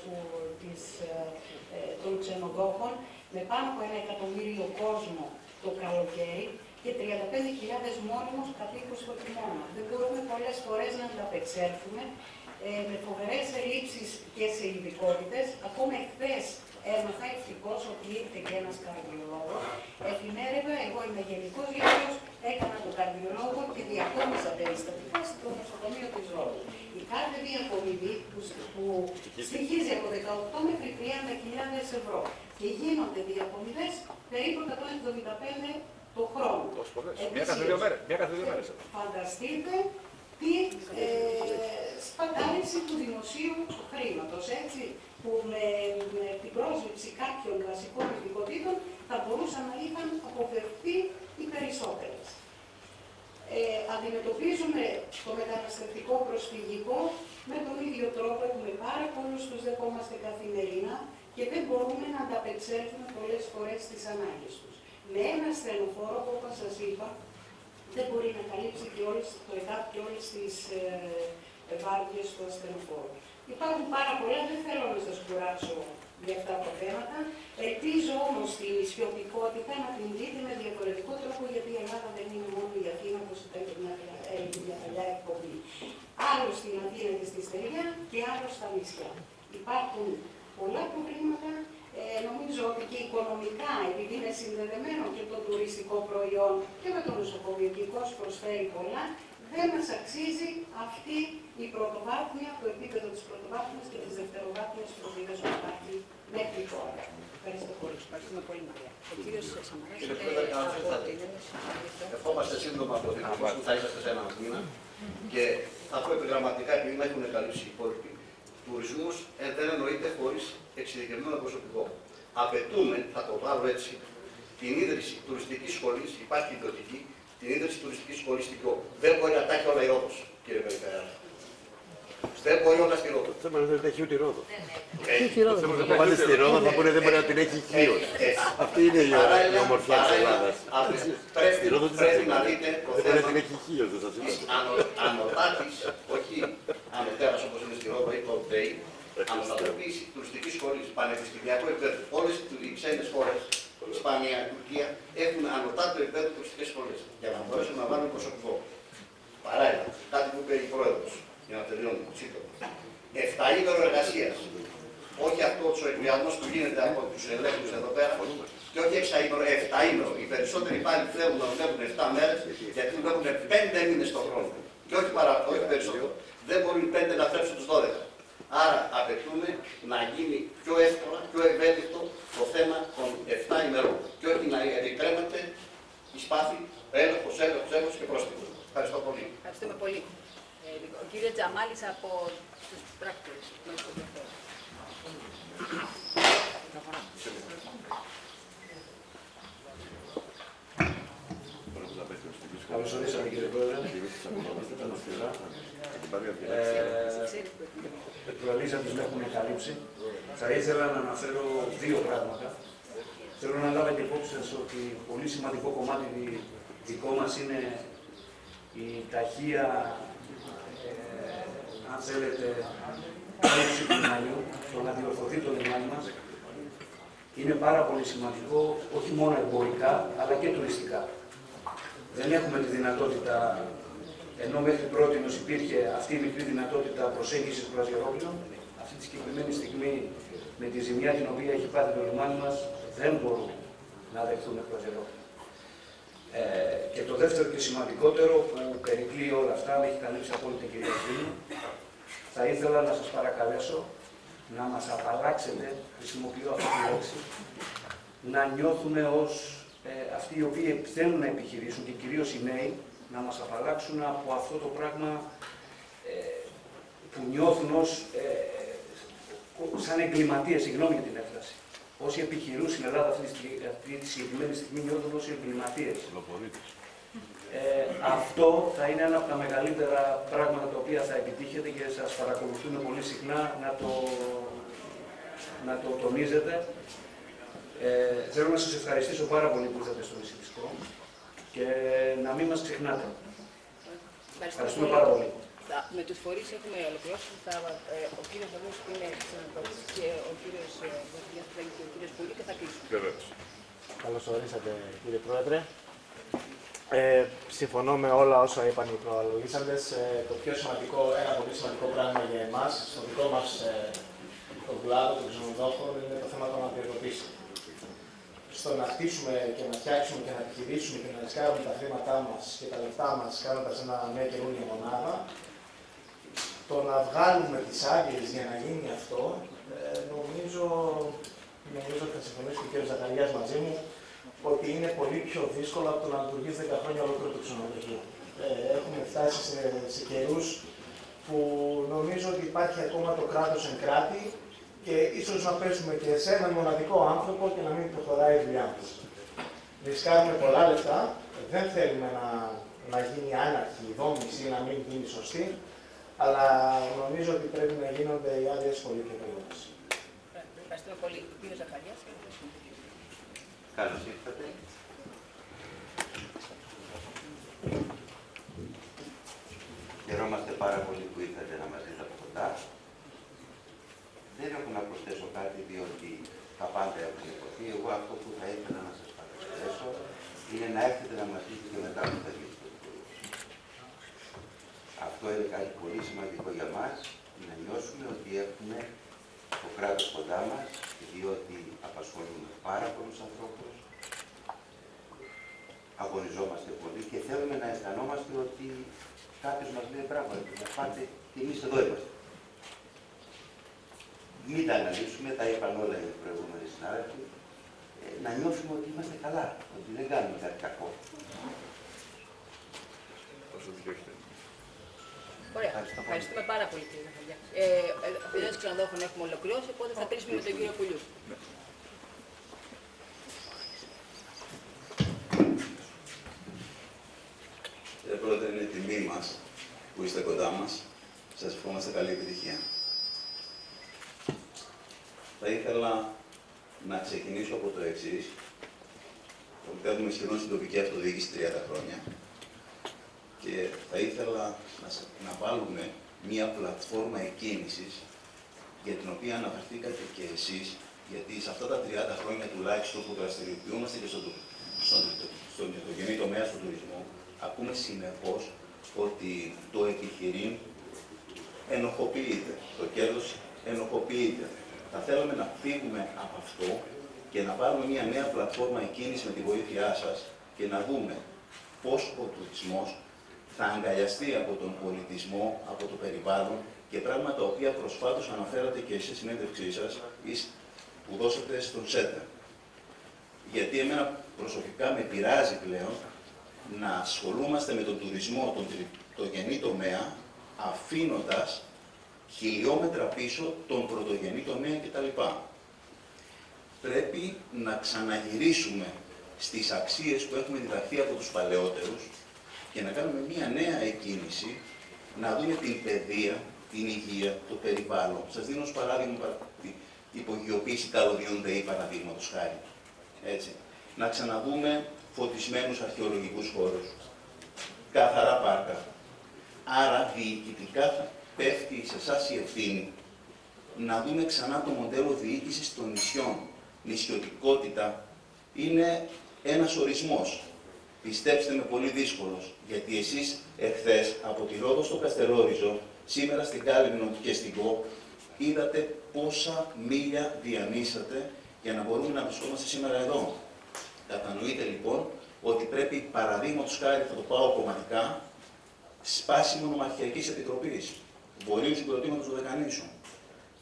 των ξενοδόχων, με πάνω από 1 εκατομμύριο κόσμο το καλοκαίρι και 35.000 μόνιμους κατοίκους το χειμώνα. Δεν μπορούμε πολλές φορές να ανταπεξέλθουμε με φοβερές ελλείψεις και σε ειδικότητες. Ακόμα εχθές έμαθα ευτυχώς ότι ήρθε και ένας καρδιολόγος. Εφημέρευα, εγώ είμαι γενικός γιατρός, έκανα τον καρδιολόγο και διακόμισα περιστατικά στο νοσοκομείο της Ρόδου. Η κάθε διακομιδή που στοιχίζει από 18 μέχρι 30.000 ευρώ και γίνονται διακομιδές περίπου 175 το χρόνο. Μια κάθε 2 μέρες. Φανταστείτε τη σπατάληση του δημοσίου χρήματος, έτσι, που με την πρόσληψη κάποιων βασικών ειδικοτήτων θα μπορούσαν να είχαν αποφευθεί οι περισσότερες. Αντιμετωπίζουμε το μεταναστευτικό προσφυγικό με τον ίδιο τρόπο, έχουμε πάρα πολλούς τους δεχόμαστε καθημερινά και δεν μπορούμε να ανταπεξέλθουμε πολλές φορές στις ανάγκες τους. Με ένα ασθενοφόρο, όπως σας είπα, δεν μπορεί να καλύψει και το ΕΚΑΠ και όλες τις βάρδιες του ασθενοφόρου. Υπάρχουν πάρα πολλά, δεν θέλω να σας κουράσω για αυτά τα θέματα. Ελπίζω όμως την ισιωτικότητα να την δείτε με διαφορετικό τρόπο, γιατί η Ελλάδα δεν είναι μόνο η Αθήνα, όπως έλεγε μια παλιά εκπομπή. Άλλο στην Αθήνα και στη Στεριά και άλλο στα νησιά. Υπάρχουν πολλά προβλήματα. Νομίζω ότι και οικονομικά, επειδή είναι συνδεδεμένο και το τουριστικό προϊόν και με το νοσοκομιακό προσφέρει πολλά, δεν μας αξίζει αυτή η πρωτοβάθμια, το επίπεδο της πρωτοβάθμιας και της δευτεροβάθμιας προβολής που υπάρχει μέχρι τώρα. Ευχαριστώ πολύ. Ευχαριστούμε πολύ, Μαρία. Ο κύριος Σαμαράς. Κύριε Πρόεδρε, ευχόμαστε σύντομα από την Υπουργό που θα είσαστε σε έναν μήνα και θα πω επιγραμματικά, επειδή με έχουν καλύψει οι υπόλοιποι. Τουρισμός δεν εννοείται χωρίς εξειδικευμένο προσωπικό. Απαιτούμε, θα το βάλω έτσι, την ίδρυση τουριστικής σχολής, υπάρχει ιδιωτική, την ίδρυση τουριστικής σχολής στην ΚΟ. Δεν μπορεί να τα έχει όλα η Ρόδος, κύριε Περιφερειάρχη. Δεν μπορεί όλα στη Ρόδο. Το θέμα είναι ότι δεν έχει ούτε η Ρόδο. Το πάνε στη Ρόδο θα πούνε δεν μπορεί να την έχει Χίος. Αυτή είναι η ομορφιά της Ελλάδας. Πρέπει να δείτε το θέμα. Δεν μπορεί να την έχει Χίος, δεν σας είπα. Ανωτάτης, όχι ανωτέρας όπως είναι στη Ρόδο ή το ΔΕΗ, ανωτατοποίηση τουριστικής σχολής, πανεπιστημιακό επίπεδο. Όλες οι ξένες χώρες, Ισπανία, Τουρκία, έχουν ανωτάτο επίπεδο τουριστικές σχολές για να μπορέσουν να βάλουν προσωπικό. Παράλληλα, κάτι που είπε η Πρόεδρος, για να τελειώνει σύντομα. 7ήμερο εργασίας. Όχι αυτό ο εκβιασμός που γίνεται από τους ελεύθερους εδώ πέρα, και όχι 6ήμερο, 7ήμερο. Οι περισσότεροι πάλι θέλουν να δουλεύουν 7 μέρες, γιατί δουλεύουν 5 μήνες το χρόνο. Και όχι περισσότερο. Δεν μπορούν οι 5 να θρέψουν τους 12. Άρα απαιτούμε να γίνει πιο εύκολα, πιο ευέλικτο το θέμα των 7 ημερών. Και όχι να επιτρέπεται η σπάθη, έλεγχος και πρόσφυγος. Ευχαριστώ πολύ. Ευχαριστούμε πολύ. Ο κύριος Τζαμάλης από τους πράκτορες. Καλώς ορίσατε κύριε Πρόεδρε. Προαλήσαντες με έχουν καλύψει. Θα ήθελα να αναφέρω 2 πράγματα. Θέλω να λάβετε υπόψη σας ότι πολύ σημαντικό κομμάτι δικό μας είναι η ταχεία, αν θέλετε, κάλυψη του λιμανιού, το να διορθωθεί το λιμάνι μας. Είναι πάρα πολύ σημαντικό, όχι μόνο εμπορικά, αλλά και τουριστικά. Δεν έχουμε τη δυνατότητα, ενώ μέχρι πρότινος υπήρχε αυτή η μικρή δυνατότητα προσέγγισης κρουαζιερόπλων, αυτή τη συγκεκριμένη στιγμή, με τη ζημιά την οποία έχει πάθει το λιμάνι μας, δεν μπορούμε να δεχτούμε κρουαζιερόπλων. Και το δεύτερο και σημαντικότερο που περικλεί όλα αυτά, με έχει καλύψει απόλυτα η κυρία Φίλου, θα ήθελα να σας παρακαλέσω να μας απαλλάξετε, χρησιμοποιώ αυτή τη λέξη, να νιώθουμε ως αυτοί οι οποίοι θέλουν να επιχειρήσουν και κυρίως οι νέοι, να μας απαλλάξουν από αυτό το πράγμα που νιώθουν ως σαν εγκληματίες, συγγνώμη για την έκφραση. Όσοι επιχειρούν στην Ελλάδα αυτή τη συγκεκριμένη στιγμή νιώθουν ως εγκληματίες. Αυτό θα είναι ένα από τα μεγαλύτερα πράγματα τα οποία θα επιτύχετε και σας παρακολουθούν πολύ συχνά να το τονίζετε. Θέλω να σας ευχαριστήσω πάρα πολύ που ήρθατε στο Νησιτικό και να μην μας ξεχνάτε. Ευχαριστούμε πάρα πολύ. Με τους φορείς έχουμε ολοκληρώσει. Ο κύριος Δαβός είναι συναντός και ο κύριος Βαρδιάς και ο κύριος Πούλη και θα κλείσουμε. Καλώς ορίσατε, κύριε Πρόεδρε. Συμφωνώ με όλα όσα είπαν οι προαλογήσαντες. Το πιο σημαντικό, ένα πολύ σημαντικό πράγμα για εμάς, στο δικό μας τον κλάδο, τον ξενοδόχο, είναι το θέμα των αντιεργοτήσεων. Στο να χτίσουμε και να φτιάξουμε και να επιχειρήσουμε και να ρισκάρουμε τα χρήματά μας και τα λεφτά μας κάνοντας μια καινούργια μονάδα, το να βγάλουμε τις άδειες για να γίνει αυτό, νομίζω ότι θα συμφωνήσει και ο κ. Ζαχαριάς μαζί μου, ότι είναι πολύ πιο δύσκολο από το να λειτουργεί 10 χρόνια ολόκληρο το ξενοδοχείο. Έχουμε φτάσει σε καιρούς που νομίζω ότι υπάρχει ακόμα το κράτος εν κράτη και ίσως να πέσουμε και σε έναν μοναδικό άνθρωπο και να μην προχωράει η δουλειά μας. Ρισκάρουμε πολλά λεφτά, δεν θέλουμε να γίνει άναρχη η δόμηση ή να μην γίνει σωστή, αλλά νομίζω ότι πρέπει να γίνονται οι άδειες πολύ πιο γρήγορες. Ευχαριστούμε πολύ. Κύριε Ζαχαριάς. Καλώς ήρθατε. Χαιρόμαστε πάρα πολύ που ήρθατε να μας δείτε από κοντά. Δεν έχω να προσθέσω κάτι, διότι τα πάντα έχουν υποθεί. Εγώ αυτό που θα ήθελα να σας παρακαλέσω είναι να έρθετε να μας δείτε και μετά από τα διευθυντικά. Αυτό είναι κάτι πολύ σημαντικό για μας, να νιώσουμε ότι έχουμε το κράτος κοντά μας, διότι απασχολούμε πάρα πολλούς ανθρώπους, αγωνιζόμαστε πολύ και θέλουμε να αισθανόμαστε ότι κάποιος μας λέει μπράβο, να πάτε και εμείς εδώ είμαστε. Μην τα αναλύσουμε, τα είπαν όλα οι προηγούμενοι συνάδελφοι, να νιώθουμε ότι είμαστε καλά, ότι δεν κάνουμε κάτι κακό. Ωραία, ευχαριστούμε πάρα πολύ κύριε Ζαχαριά. Αφιλές ξενοδόχων έχουμε ολοκληρώσει, οπότε θα κλείσουμε με τον κύριο Πουλιού. Κύριε Πρόεδρε, είναι τιμή μας που είστε κοντά μας. Σας ευχόμαστε καλή επιτυχία. Θα ήθελα να ξεκινήσω από το εξής. Έχουμε σχεδόν στην τοπική αυτοδιοίκηση 30 χρόνια και θα ήθελα να βάλουμε μία πλατφόρμα εκκίνησης για την οποία αναφερθήκατε και εσείς, γιατί σε αυτά τα 30 χρόνια τουλάχιστον που δραστηριοποιούμαστε και στον πρωτογενή τομέα του τουρισμού, ακούμε συνεχώς ότι το επιχειρήν ενοχοποιείται, το κέρδος ενοχοποιείται. Θα θέλαμε να φύγουμε από αυτό και να πάρουμε μια νέα πλατφόρμα εκκίνηση με τη βοήθειά σας και να δούμε πώς ο τουρισμός θα αγκαλιαστεί από τον πολιτισμό, από το περιβάλλον και πράγματα τα οποία προσφάτως αναφέρατε και στη συνέντευξή σας που δώσατε στον ΣΕΤΕ. Γιατί εμένα προσωπικά με πειράζει πλέον να ασχολούμαστε με τον τουρισμό, τον πρωτογενή τομέα, αφήνοντας χιλιόμετρα πίσω τον πρωτογενή τομέα κτλ. Πρέπει να ξαναγυρίσουμε στις αξίες που έχουμε διδαχθεί από τους παλαιότερους και να κάνουμε μια νέα εκκίνηση, να δούμε την παιδεία, την υγεία, το περιβάλλον. Σας δίνω ως παράδειγμα την υπογειοποίηση καλωδιών ΔΕΗ, παραδείγματος χάρη. Έτσι. Να ξαναδούμε φωτισμένους αρχαιολογικούς χώρους, καθαρά πάρκα. Άρα διοικητικά πέφτει σε εσάς η ευθύνη να δούμε ξανά το μοντέλο διοίκησης των νησιών. Νησιωτικότητα είναι ένας ορισμός. Πιστέψτε με, πολύ δύσκολος, γιατί εσείς εχθές από τη Ρόδο στο Καστελόριζο, σήμερα στην Κάλυμνο και στην Κο, είδατε πόσα μίλια διανύσατε για να μπορούμε να βρισκόμαστε σήμερα εδώ. Κατανοείτε λοιπόν ότι πρέπει, παραδείγματος χάρη, θα το πάω κομματικά, σπάσιμο νομαρχιακής επιτροπής, Βορείου Συγκροτήματος του Δεκανήσου.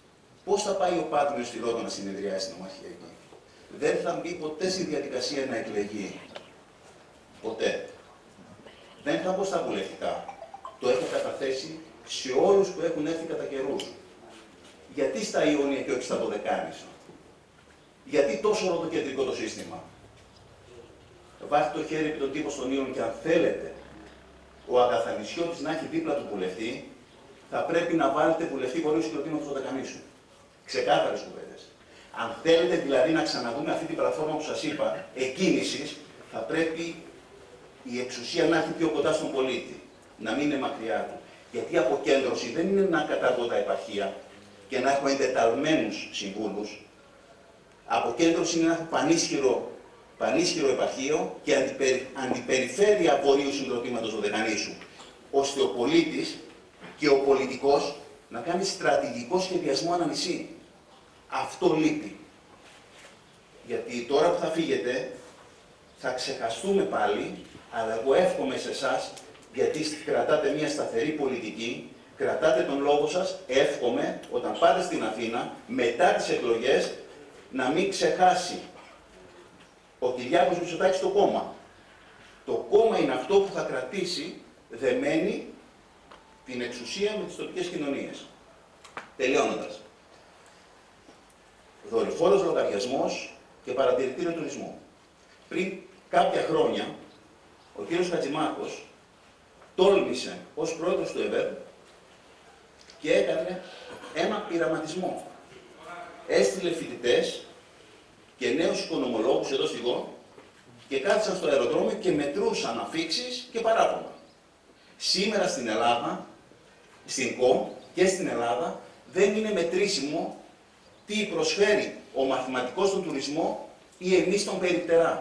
Πώς θα πάει ο Πάτριος στη Ρόδο να συνεδριάσει στην Ομαρχία εκεί? Δεν θα μπει ποτέ στη διαδικασία να εκλεγεί. Ποτέ. Δεν θα μπω στα βουλευτικά. Το έχω καταθέσει σε όλους που έχουν έρθει κατά καιρούς. Γιατί στα Ιόνια και όχι στα Δωδεκάνησα? Γιατί τόσο ροδοκεντρικό το σύστημα? Βάστε το χέρι επί τον τύπο στον Ιων και αν θέλετε ο Αγαθανισιώτης να έχει δίπλα του βουλευτή, θα πρέπει να βάλετε βουλευτή βορείου συγκροτήματος του Δωδεκανήσου. Ξεκάθαρες κουβέντες. Αν θέλετε δηλαδή να ξαναδούμε αυτή την πλατφόρμα που σας είπα, εκκίνησης, θα πρέπει η εξουσία να έρθει πιο κοντά στον πολίτη, να μην είναι μακριά του. Γιατί η αποκέντρωση δεν είναι να καταργώ τα επαρχία και να έχω εντεταλμένους συμβούλους. Αποκέντρωση είναι να έχω πανίσχυρο επαρχείο και αντιπεριφέρεια βορείου συγκροτήματος Δωδεκανήσου, ώστε ο πολίτης και ο πολιτικός να κάνει στρατηγικό σχεδιασμό ανά νησί. Αυτό λείπει. Γιατί τώρα που θα φύγετε, θα ξεχαστούμε πάλι, αλλά εγώ εύχομαι σε εσάς, γιατί κρατάτε μια σταθερή πολιτική, κρατάτε τον λόγο σας, εύχομαι όταν πάτε στην Αθήνα, μετά τις εκλογές, να μην ξεχάσει ο Κυριάκος Μητσοτάκης το κόμμα. Το κόμμα είναι αυτό που θα κρατήσει δεμένη την εξουσία με τις τοπικές κοινωνίες. Τελειώνοντας. Δορυφόρος λογαριασμός και παρατηρητήριο τουρισμού. Πριν κάποια χρόνια, ο κύριος Χατζημάρκος τόλμησε ως πρόεδρος του ΕΒΕΔ και έκανε ένα πειραματισμό. Έστειλε φοιτητές και νέους οικονομολόγους εδώ στη ΓΟ και κάθισαν στο αεροδρόμιο και μετρούσαν αφίξεις και παράπονα. Σήμερα στην Ελλάδα, στην ΚΟ και στην Ελλάδα, δεν είναι μετρήσιμο τι προσφέρει ο μαθηματικός στον τουρισμό ή εμείς τον περιπτερά.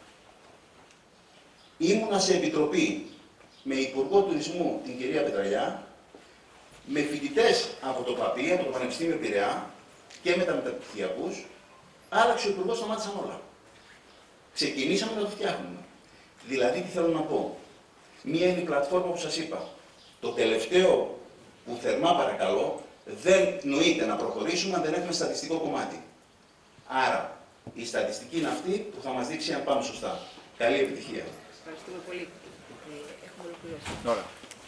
Ήμουνα σε επιτροπή με Υπουργό Τουρισμού την κυρία Πετραλιά, με φοιτητές από το ΠΑΠΗ, από το Πανεπιστήμιο Πειραιά και με τα μεταπτυχιακούς, άλλαξε ο Υπουργός, σταμάτησαν όλα. Ξεκινήσαμε να το φτιάχνουμε. Δηλαδή, τι θέλω να πω. Μία είναι η πλατφόρμα που σας είπα. Το τελευταίο που θερμά παρακαλώ, δεν νοείται να προχωρήσουμε αν δεν έχουμε στατιστικό κομμάτι. Άρα, η στατιστική είναι αυτή που θα μας δείξει αν πάμε σωστά. Καλή επιτυχία. Ευχαριστούμε πολύ. Έχουμε ολοκληρώσει. Ωραία.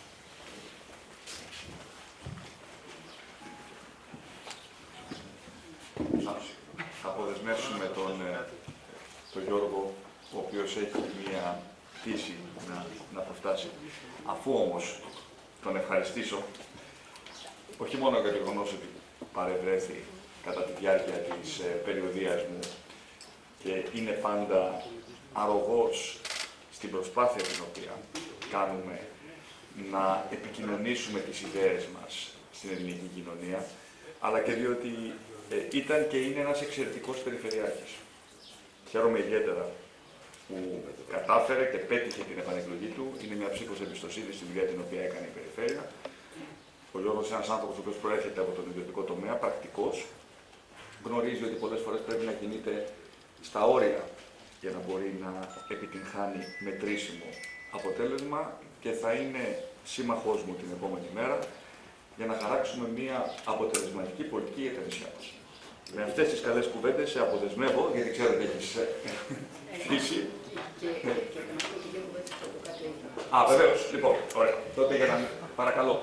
Θα αποδεσμεύσουμε τον Γιώργο, ο οποίος έχει μία πτήση να προφτάσει. Αφού όμως τον ευχαριστήσω, όχι μόνο για το γεγονός ότι παρευρέθη κατά τη διάρκεια της περιοδίας μου και είναι πάντα αρρωγός στην προσπάθεια την οποία κάνουμε να επικοινωνήσουμε τις ιδέες μας στην ελληνική κοινωνία, αλλά και διότι ήταν και είναι ένας εξαιρετικός περιφερειάρχης. Χαίρομαι ιδιαίτερα που κατάφερε και πέτυχε την επανεκλογή του. Είναι μια ψήφος εμπιστοσύνης στη δουλειά την οποία έκανε η περιφέρεια. Ο Γιώργος είναι ένας άνθρωπος ο οποίος προέρχεται από τον ιδιωτικό τομέα, πρακτικός. Γνωρίζει ότι πολλές φορές πρέπει να κινείται στα όρια για να μπορεί να επιτυγχάνει μετρήσιμο αποτέλεσμα και θα είναι σύμμαχός μου την επόμενη μέρα για να χαράξουμε μια αποτελεσματική πολιτική για τα νησιά μας. Με αυτές τις καλές κουβέντες σε αποδεσμεύω, γιατί ξέρω ότι έχεις φύση. Α, βεβαίως. Λοιπόν, ωραία. Τότε για να... Παρακαλώ.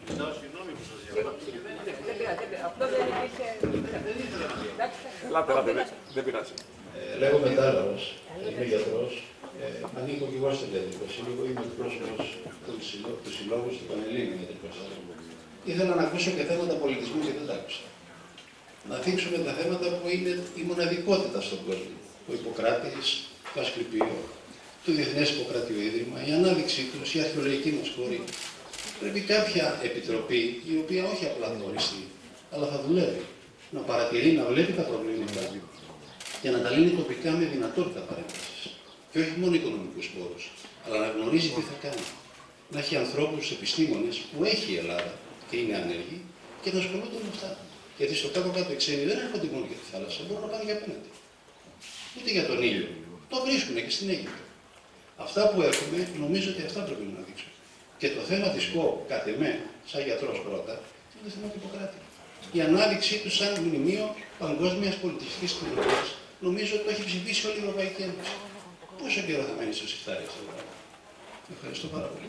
Ελάτε, δεν πειράζει. Λέγομαι Τάλαρος, είμαι γιατρός. Ανήκω και εγώ στην Ιατρικό Σύλλογο, είμαι εκπρόσωπος του Συλλόγου του Πανελλήνιου Ιατρικού Σύλλογου. Ήθελα να ακούσω και θέματα πολιτισμού και δεν τα άκουσα. Να δείξουμε τα θέματα που είναι η μοναδικότητα στον κόσμο. Ο Ιπποκράτης, το Ασκληπείο, το Διεθνές Ιπποκρατείο Ίδρυμα, η ανάδειξή του, η αρχαιολογική μας χώρη. Πρέπει κάποια επιτροπή, η οποία όχι απλά θα οριστεί, αλλά θα δουλεύει, να παρατηρεί, να βλέπει τα προβλήματα και να τα λύνει τοπικά με δυνατότητα παρέμβασης. Και όχι μόνο οικονομικούς πόρους, αλλά να γνωρίζει τι θα κάνει. Να έχει ανθρώπους, επιστήμονες που έχει η Ελλάδα και είναι ανέργοι και να ασχολούνται με αυτά. Γιατί στο κάτω-κάτω οι ξένοι δεν έρχονται μόνο για τη θάλασσα, μπορούν να πάνε για απέναντι. Ούτε για τον ήλιο. Το βρίσκουν και στην Αίγυπτο. Αυτά που έχουμε, νομίζω ότι αυτά πρέπει να δείξουν. Και το θέμα της ΚΟ, κατ' εμέ, σαν γιατρός πρώτα, είναι το θέμα του Ιπποκράτη. η ανάδειξή του σαν μνημείο παγκόσμιας πολιτιστικής κληρονομιάς, νομίζω ότι το έχει ψηφίσει όλη η Ευρωπαϊκή Ένωση. Πόσο καιρό θα μένει στο σιφτάρι αυτό το πράγμα. Ευχαριστώ πάρα πολύ.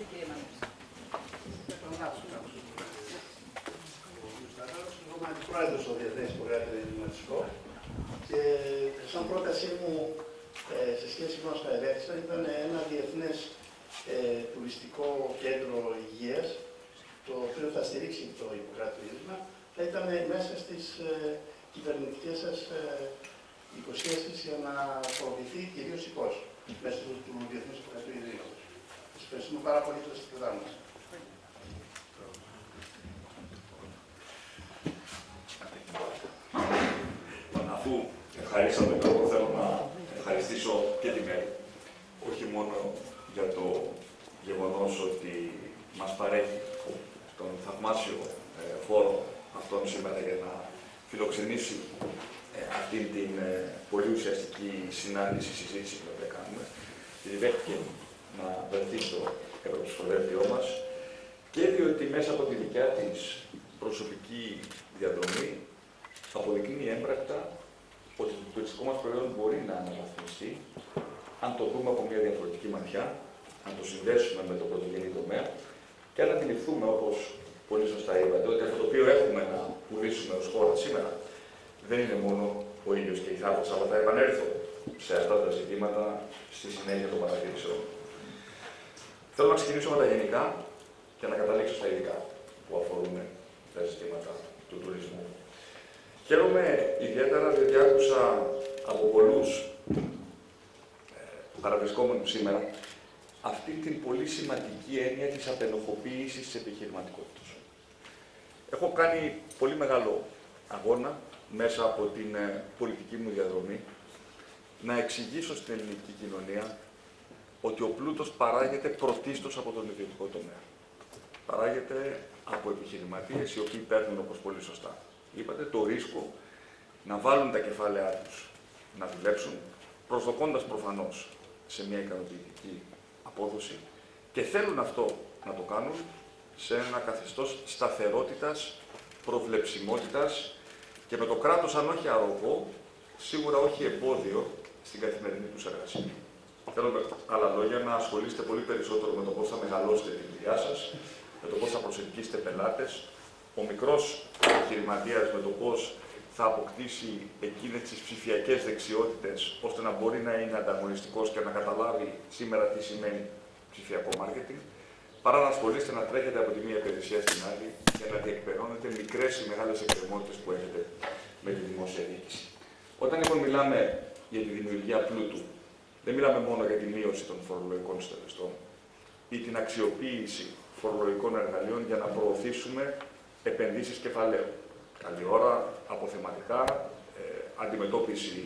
Είμαι αντιπρόεδρος στο Διεθνές Υπουργείο Ενημερωτικό και σαν πρότασή μου σε σχέση με όσα ελέγχθησαν ήταν ένα διεθνές τουριστικό κέντρο υγείας, το οποίο θα στηρίξει το υποκρατορίσμα, θα ήταν μέσα στις κυβερνητικές σας υποσχέσεις για να προωθηθεί κυρίως η ΚΟΣ μέσω του Διεθνούς Υποκρατορικού Ιδρύματος. Σας ευχαριστούμε πάρα πολύ για τα στοιχεία μας. Αφού ευχαρίστησα τον λόγο, θέλω να ευχαριστήσω και τη ΜΕΡ, όχι μόνο για το γεγονός ότι μας παρέχει τον θαυμάσιο χώρο αυτόν σήμερα για να φιλοξενήσει αυτή την πολύ ουσιαστική συνάντηση, συζήτηση που θα κάνουμε, και δέχτηκε να βρεθεί στο ευρωψηφοδέλτιό μας και διότι μέσα από τη δικιά της προσωπική διαδρομή αποδεικνύει έμπρακτα ότι το τουριστικό μας προϊόν μπορεί να αναβαθμιστεί αν το δούμε από μια διαφορετική ματιά, αν το συνδέσουμε με το πρωτογενή τομέα και αν αντιληφθούμε, όπως πολύ σωστά είπατε, ότι αυτό το οποίο έχουμε να πουλήσουμε ως χώρα σήμερα δεν είναι μόνο ο ήλιος και η θάλασσα, αλλά θα επανέλθω σε αυτά τα ζητήματα στη συνέχεια των παρατηρήσεων. Θέλω να ξεκινήσω με τα γενικά και να καταλήξω στα ειδικά που αφορούν τα ζητήματα του τουρισμού. Χαίρομαι ιδιαίτερα διότι άκουσα από πολλούς παραβρισκόμενους σήμερα αυτή την πολύ σημαντική έννοια της απενοχοποίησης της επιχειρηματικότητας. Έχω κάνει πολύ μεγάλο αγώνα μέσα από την πολιτική μου διαδρομή να εξηγήσω στην ελληνική κοινωνία ότι ο πλούτος παράγεται πρωτίστως από τον ιδιωτικό τομέα. Παράγεται από επιχειρηματίες οι οποίοι παίρνουν, όπως πολύ σωστά είπατε, το ρίσκο να βάλουν τα κεφάλαιά τους να δουλέψουν, προσδοκώντας προφανώς σε μια ικανοποιητική απόδοση και θέλουν αυτό να το κάνουν σε ένα καθεστώς σταθερότητας, προβλεψιμότητας και με το κράτος, αν όχι αρρωγό, σίγουρα όχι εμπόδιο στην καθημερινή τους εργασία. Θέλω με άλλα λόγια να ασχολείστε πολύ περισσότερο με το πώς θα μεγαλώσετε τη δουλειά σας, με το πώς θα προσελκύσετε πελάτες, ο μικρός επιχειρηματίας με το πώς θα αποκτήσει εκείνες τις ψηφιακές δεξιότητες, ώστε να μπορεί να είναι ανταγωνιστικός και να καταλάβει σήμερα τι σημαίνει ψηφιακό μάρκετινγκ, παρά να ασχολείστε να τρέχετε από τη μία υπηρεσία στην άλλη και να διεκπεραιώνετε μικρές ή μεγάλες εκκρεμότητες που έχετε με τη δημόσια διοίκηση. Όταν λοιπόν μιλάμε για τη δημιουργία πλούτου, δεν μιλάμε μόνο για τη μείωση των φορολογικών στελεστών ή την αξιοποίηση φορολογικών εργαλείων για να προωθήσουμε επενδύσεις κεφαλαίου. Καλή ώρα, αποθεματικά, αντιμετώπιση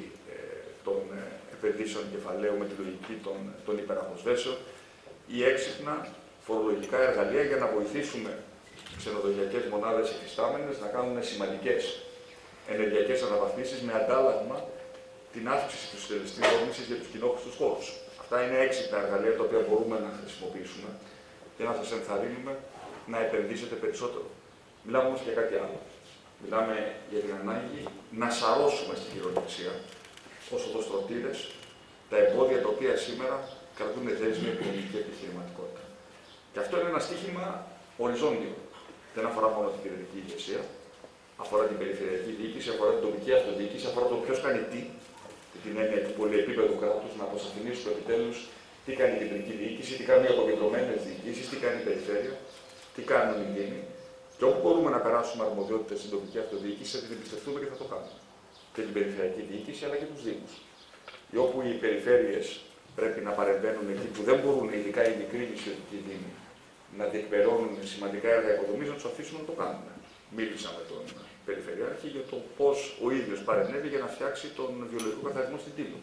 των επενδύσεων κεφαλαίου με τη λογική των υπεραποσβέσεων ή έξυπνα φορολογικά εργαλεία για να βοηθήσουμε ξενοδοχειακές μονάδες υφιστάμενες να κάνουν σημαντικές ενεργειακές αναβαθμίσεις με αντάλλαγμα την αύξηση του συντελεστή ρόλμησης για τους κοινόχρηστους χώρους. Αυτά είναι έξυπνα εργαλεία τα οποία μπορούμε να χρησιμοποιήσουμε και να σας ενθαρρύνουμε να επενδύσετε περισσότερο. Μιλάμε όμως για κάτι άλλο. Μιλάμε για την ανάγκη να σαρώσουμε στην χειρονομισία ως οδοστρωτήρες τα εμπόδια τα οποία σήμερα κρατούν δέσμη οικονομική επιχειρηματικότητα. Και αυτό είναι ένα στίχημα οριζόντιο. Δεν αφορά μόνο την κυβερνητική ηγεσία, αφορά την περιφερειακή διοίκηση, αφορά την τοπική αυτοδιοίκηση, αφορά το ποιο κάνει τι, την έννοια του πολυεπίπεδου κράτους, να αποσαφηνίσουμε επιτέλους τι κάνει η κεντρική διοίκηση, τι κάνουν οι αποκεντρωμένες διοικήσεις, τι κάνει η περιφέρεια, τι κάνουν οι δήμοι. Και όπου μπορούμε να περάσουμε αρμοδιότητες στην τοπική αυτοδιοίκηση, θα την εμπιστευτούμε και θα το κάνουμε. Και την περιφερειακή διοίκηση, αλλά και τους δήμους. Ή όπου οι περιφέρειες πρέπει να παρεμβαίνουν εκεί που δεν μπορούν, ειδικά οι μικροί νησιωτικοί δήμοι, να διεκπεραιώνουν σημαντικά έργα υποδομής, να τους αφήσουν να το κάνουν. Μίλησα με τον Περιφερειάρχη για το πώς ο ίδιος παρενέβη για να φτιάξει τον βιολογικό καθαρισμό στην Τήλο.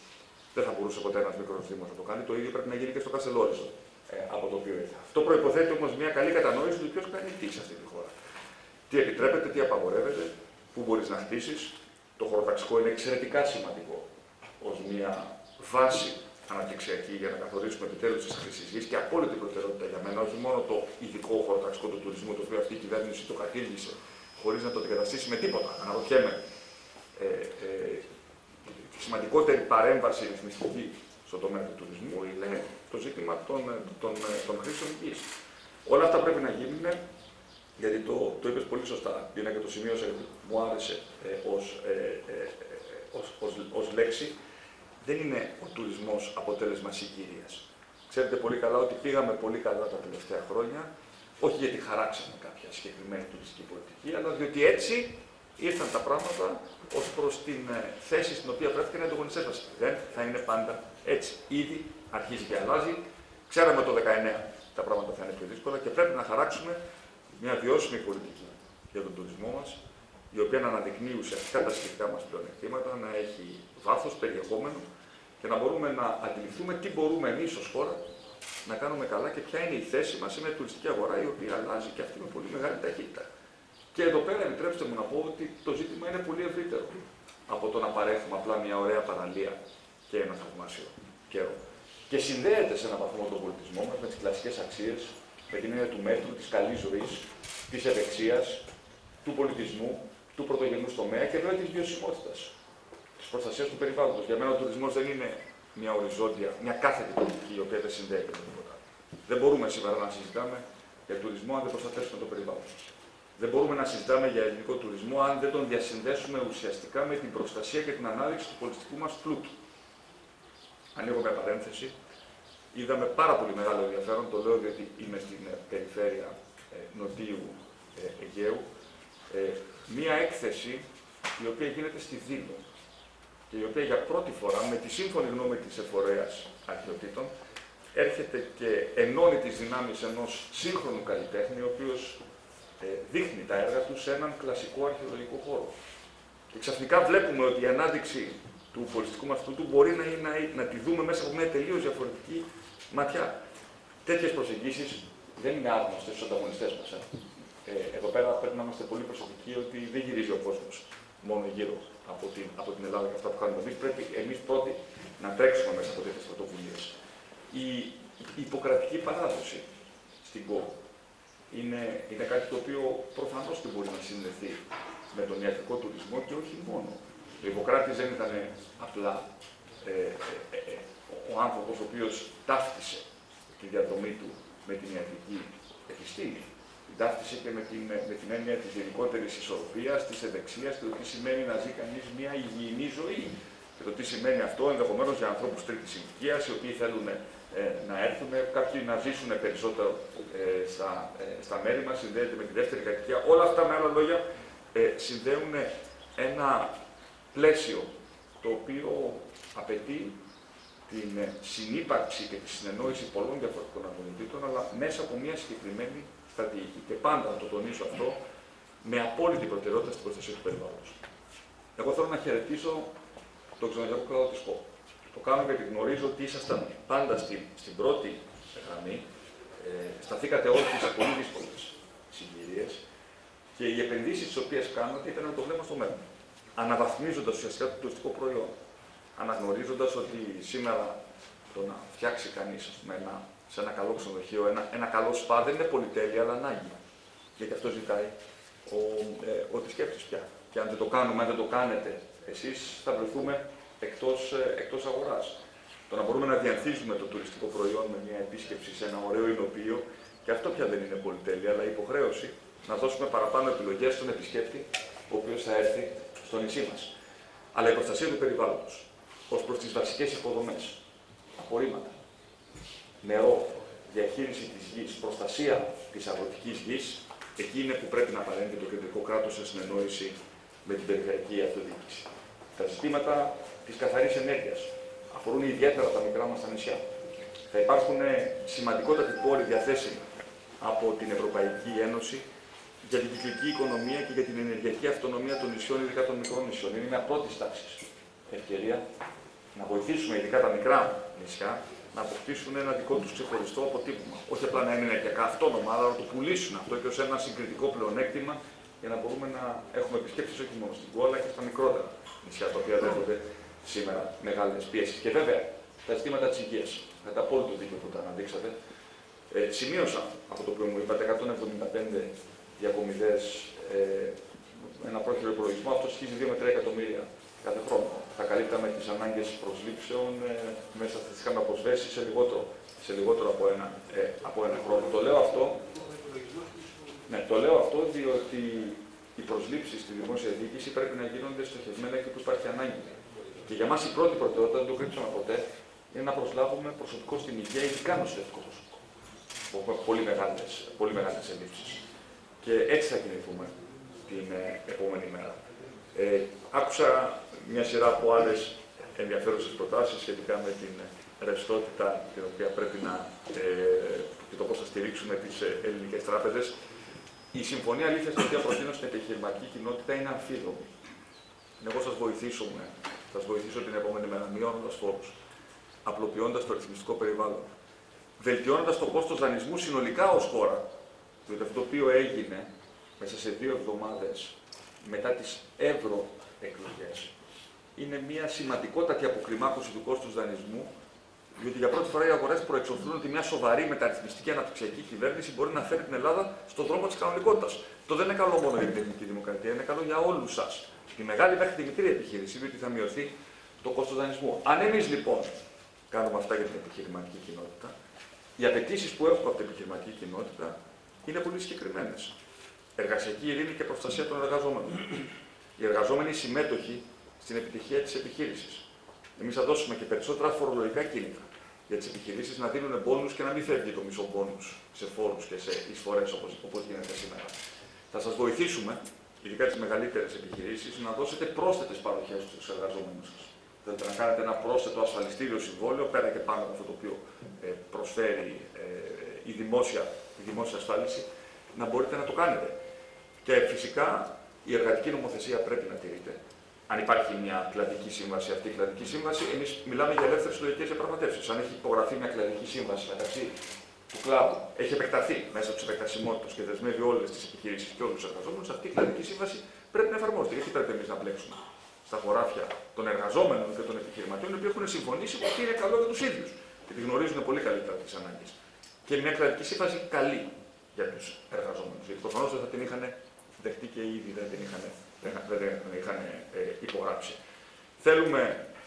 Δεν θα μπορούσε ποτέ ένας μικρός δήμος να το κάνει, το ίδιο πρέπει να γίνει και στο Καστελόριζο, από το οποίο ήρθα. Αυτό προϋποθέτει όμως μια καλή κατανόηση του ποιος κάνει τι σε αυτή τη χώρα. Τι επιτρέπεται, τι απαγορεύεται, πού μπορείς να χτίσεις. Το χωροταξικό είναι εξαιρετικά σημαντικό ως μια βάση αναπτυξιακή για να καθορίσουμε επιτέλους τις χρήσεις γης και απόλυτη προτεραιότητα για μένα, όχι μόνο το ειδικό χωροταξικό του τουρισμού, το οποίο αυτή η κυβέρνηση το κατήργησε χωρίς να το αντικαταστήσει με τίποτα. Αναρωτιέμαι, η σημαντικότερη παρέμβαση ρυθμιστική στον τομέα του τουρισμού είναι το ζήτημα των χρήσεων γης. Όλα αυτά πρέπει να γίνουν, γιατί το είπες πολύ σωστά, είναι και το σημείωσα, γιατί μου άρεσε ως λέξη. Δεν είναι ο τουρισμός αποτέλεσμα συγκυρίας. Ξέρετε πολύ καλά ότι πήγαμε πολύ καλά τα τελευταία χρόνια, όχι γιατί χαράξαμε κάποια συγκεκριμένη τουριστική πολιτική, αλλά διότι έτσι ήρθαν τα πράγματα ως προς την θέση στην οποία βρέθηκαν οι ανταγωνιστές μας. Δεν θα είναι πάντα έτσι. Ήδη αρχίζει και αλλάζει. Ξέραμε το 19 τα πράγματα θα είναι πιο δύσκολα και πρέπει να χαράξουμε μια βιώσιμη πολιτική για τον τουρισμό μας, η οποία να αναδεικνύει ουσιαστικά τα σχετικά μας πλεονεκτήματα, να έχει βάθος, περιεχόμενο και να μπορούμε να αντιληφθούμε τι μπορούμε εμείς ως χώρα να κάνουμε καλά και ποια είναι η θέση μας σε μια τουριστική αγορά η οποία αλλάζει και αυτή με πολύ μεγάλη ταχύτητα. Και εδώ πέρα επιτρέψτε μου να πω ότι το ζήτημα είναι πολύ ευρύτερο από το να παρέχουμε απλά μια ωραία παραλία και ένα θαυμάσιο καιρό. Και συνδέεται σε έναν βαθμό τον πολιτισμό μας με τις κλασικές αξίες, με την έννοια του μέτρου, της καλής ζωής, της ευεξίας, του πολιτισμού, του πρωτογενούς τομέα και βέβαια της βιωσιμότητας, της προστασίας του περιβάλλοντος. Για μένα ο τουρισμός δεν είναι μια οριζόντια, μια κάθετη πολιτική, η οποία δεν συνδέεται με τίποτα. Δεν μπορούμε σήμερα να συζητάμε για τουρισμό αν δεν προστατεύσουμε το περιβάλλον. Δεν μπορούμε να συζητάμε για ελληνικό τουρισμό αν δεν τον διασυνδέσουμε ουσιαστικά με την προστασία και την ανάδειξη του πολιτιστικού μας πλούτου. Ανοίγω μια παρένθεση. Είδαμε πάρα πολύ μεγάλο ενδιαφέρον, το λέω διότι είμαι στην περιφέρεια Νοτίου Αιγαίου, μία έκθεση η οποία γίνεται στη Δήλο και η οποία για πρώτη φορά με τη σύμφωνη γνώμη της εφορέας αρχαιοτήτων έρχεται και ενώνει τις δυνάμεις ενός σύγχρονου καλλιτέχνη, ο οποίος δείχνει τα έργα του σε έναν κλασικό αρχαιολογικό χώρο. Και ξαφνικά βλέπουμε ότι η ανάδειξη του πολιτιστικού μας πλούτου μπορεί να τη δούμε μέσα από μια τελείως διαφορετική ματιά. Τέτοιες προσεγγίσεις δεν είναι άγνωστες στους ανταγωνιστές μας. Εδώ πέρα πρέπει να είμαστε πολύ προσεκτικοί ότι δεν γυρίζει ο κόσμος μόνο γύρω από την Ελλάδα και αυτά που κάνουμε εμείς. Πρέπει εμείς πρώτοι να τρέξουμε μέσα από τέτοιες πρωτοβουλίες. Η υποκρατική παράδοση στην ΚΟ είναι κάτι το οποίο προφανώς και μπορεί να συνδεθεί με τον ιατρικό τουρισμό και όχι μόνο. Ο Ιπποκράτης δεν ήταν απλά ο άνθρωπος ο οποίος ταύτισε τη διαδρομή του με την ιατρική επιστήμη. Την ταύτισε και με την έννοια της γενικότερης ισορροπίας, της ευεξίας και το τι σημαίνει να ζει κανείς μια υγιεινή ζωή. Και το τι σημαίνει αυτό ενδεχομένως για ανθρώπους τρίτης ηλικίας, οι οποίοι θέλουν να έρθουν, κάποιοι να ζήσουν περισσότερο στα μέρη μας, συνδέεται με τη δεύτερη κατοικία. Όλα αυτά, με άλλα λόγια, συνδέουν ένα πλαίσιο το οποίο απαιτεί την συνύπαρξη και τη συνεννόηση πολλών διαφορετικών αρμοδιοτήτων, αλλά μέσα από μια συγκεκριμένη στρατηγική. Και πάντα, να το τονίσω αυτό, με απόλυτη προτεραιότητα στην προστασία του περιβάλλοντος. Εγώ θέλω να χαιρετήσω τον ξενοδοχειακό κλάδο της ΚΟ. Το κάνω γιατί γνωρίζω ότι ήσασταν πάντα στην πρώτη γραμμή, σταθήκατε όλοι σε πολύ δύσκολες συγκυρίες και οι επενδύσεις τις οποίες κάνατε ήταν το βλέμμα στο μέλλον. Αναβαθμίζοντας ουσιαστικά το τουριστικό προϊόν. Αναγνωρίζοντας ότι σήμερα το να φτιάξει κανείς σε ένα καλό ξενοδοχείο, ένα καλό σπα δεν είναι πολυτέλεια, αλλά ανάγκη. Γιατί αυτό ζητάει ο επισκέπτης πια. Και αν δεν το κάνουμε, αν δεν το κάνετε εσείς, θα βρεθούμε εκτός αγοράς. Το να μπορούμε να διανθίζουμε το τουριστικό προϊόν με μια επίσκεψη σε ένα ωραίο εινοποιείο, και αυτό πια δεν είναι πολυτέλεια, αλλά υποχρέωση να δώσουμε παραπάνω επιλογές στον επισκέπτη, ο οποίος θα έρθει στο νησί μας. Αλλά η προστασία του περιβάλλοντος, ως προς τις βασικές υποδομές, απορρίμματα, νερό, διαχείριση της γης, προστασία της αγροτικής γης, εκεί είναι που πρέπει να παρέμβει το κεντρικό κράτος σε συνεννόηση με την περιφερειακή αυτοδιοίκηση. Τα ζητήματα της καθαρής ενέργειας αφορούν ιδιαίτερα τα μικρά μας τα νησιά. Θα υπάρχουν σημαντικότατοι πόροι διαθέσιμοι από την Ευρωπαϊκή Ένωση για την κυκλική οικονομία και για την ενεργειακή αυτονομία των νησιών, ειδικά των μικρών νησιών. Είναι μια πρώτη τάξη ευκαιρία να βοηθήσουμε ειδικά τα μικρά νησιά να αποκτήσουν ένα δικό τους ξεχωριστό αποτύπωμα. Όχι απλά να είναι ενεργειακά αυτόνομα, αλλά να το πουλήσουν αυτό και ως ένα συγκριτικό πλεονέκτημα για να μπορούμε να έχουμε επισκέψεις όχι μόνο στην Κόλλα και στα μικρότερα νησιά, τα οποία δέχονται σήμερα μεγάλες πιέσεις. Και βέβαια, τα ζητήματα της υγείας, κατά απόλυτο δίκιο που τα αναδείξατε, σημείωσα αυτό το οποίο μου είπατε, 175 διακομιδές ένα πρόχειρο υπολογισμό, αυτό σχίζει 2 με 3 εκατομμύρια κάθε χρόνο. Θα καλύπταμε τις ανάγκες προσλήψεων μέσα στις είχαμε αποσβέσει σε λιγότερο από ένα χρόνο. Το λέω αυτό διότι οι προσλήψεις στη δημόσια διοίκηση πρέπει να γίνονται στοχευμένα εκεί που υπάρχει ανάγκη. Και για μας η πρώτη προτεραιότητα, δεν το κρύψαμε ποτέ, είναι να προσλάβουμε προσωπικό στην υγεία, ειδικά νοσηλευτικό προσωπικό. Έχουμε πολύ μεγάλες ελλείψεις. Και έτσι θα κινηθούμε την επόμενη μέρα. Άκουσα μια σειρά από άλλες ενδιαφέρουσες προτάσεις σχετικά με την ρευστότητα την οποία πρέπει και το πώς θα στηρίξουμε τις ελληνικές τράπεζες. Η συμφωνία αλήθειας την οποία προτείνω στην επιχειρηματική κοινότητα είναι αμφίδρομη. Εγώ θα σας βοηθήσω την επόμενη μέρα, μειώνοντας φόρους, απλοποιώντας το ρυθμιστικό περιβάλλον, βελτιώνοντας το κόστος δανεισμού συνολικά ως χώρα. Διότι αυτό το οποίο έγινε μέσα σε 2 εβδομάδες μετά τις ευρωεκλογές είναι μια σημαντικότατη αποκλιμάκωση του κόστους δανεισμού, διότι για πρώτη φορά οι αγορές προεξοφλούν ότι μια σοβαρή μεταρρυθμιστική αναπτυξιακή κυβέρνηση μπορεί να φέρει την Ελλάδα στον δρόμο της κανονικότητας. Το δεν είναι καλό μόνο για την ελληνική δημοκρατία, είναι καλό για όλους σας. Τη μεγάλη μέχρι τη μικρή επιχείρηση, διότι θα μειωθεί το κόστος δανεισμού. Αν εμείς λοιπόν κάνουμε αυτά για την επιχειρηματική κοινότητα, οι απαιτήσεις που έχουμε από την επιχειρηματική κοινότητα είναι πολύ συγκεκριμένες. Εργασιακή ειρήνη και προστασία των εργαζόμενων. Οι εργαζόμενοι συμμέτοχοι στην επιτυχία της επιχείρησης. Εμείς θα δώσουμε και περισσότερα φορολογικά κίνητρα για τις επιχειρήσεις να δίνουν μπόνους και να μην φεύγει το μισό μπόνους σε φόρους και σε εισφορές όπως γίνεται σήμερα. Θα σας βοηθήσουμε, ειδικά τις μεγαλύτερες επιχειρήσεις, να δώσετε πρόσθετες παροχές στους εργαζόμενους σας. Θέλετε να κάνετε ένα πρόσθετο ασφαλιστήριο συμβόλαιο πέρα και πάνω από αυτό το οποίο προσφέρει η δημόσια ασφάλιση, να μπορείτε να το κάνετε. Και φυσικά η εργατική νομοθεσία πρέπει να τηρείται. Αν υπάρχει μια κλαδική σύμβαση, αυτή η κλαδική σύμβαση, εμείς μιλάμε για ελεύθερες συλλογικές διαπραγματεύσεις. Αν έχει υπογραφεί μια κλαδική σύμβαση μεταξύ του κλάδου, έχει επεκταθεί μέσα από τις επεκτασιμότητες και δεσμεύει όλες τις επιχειρήσεις και όλους τους εργαζόμενους, αυτή η κλαδική σύμβαση πρέπει να εφαρμόζεται. Γιατί πρέπει εμείς να μπλέξουμε στα χωράφια των εργαζόμενων και των επιχειρηματιών, οι οποίοι έχουν συμφωνήσει ότι είναι καλό για τους ίδιους και τη γνωρίζουν πολύ καλύτερα τις ανάγκες. Και μια κρατική σύμβαση καλή για τους εργαζόμενους. Γιατί προφανώς δεν θα την είχαν δεχτεί και ήδη δεν την είχαν υπογράψει. Θέλουμε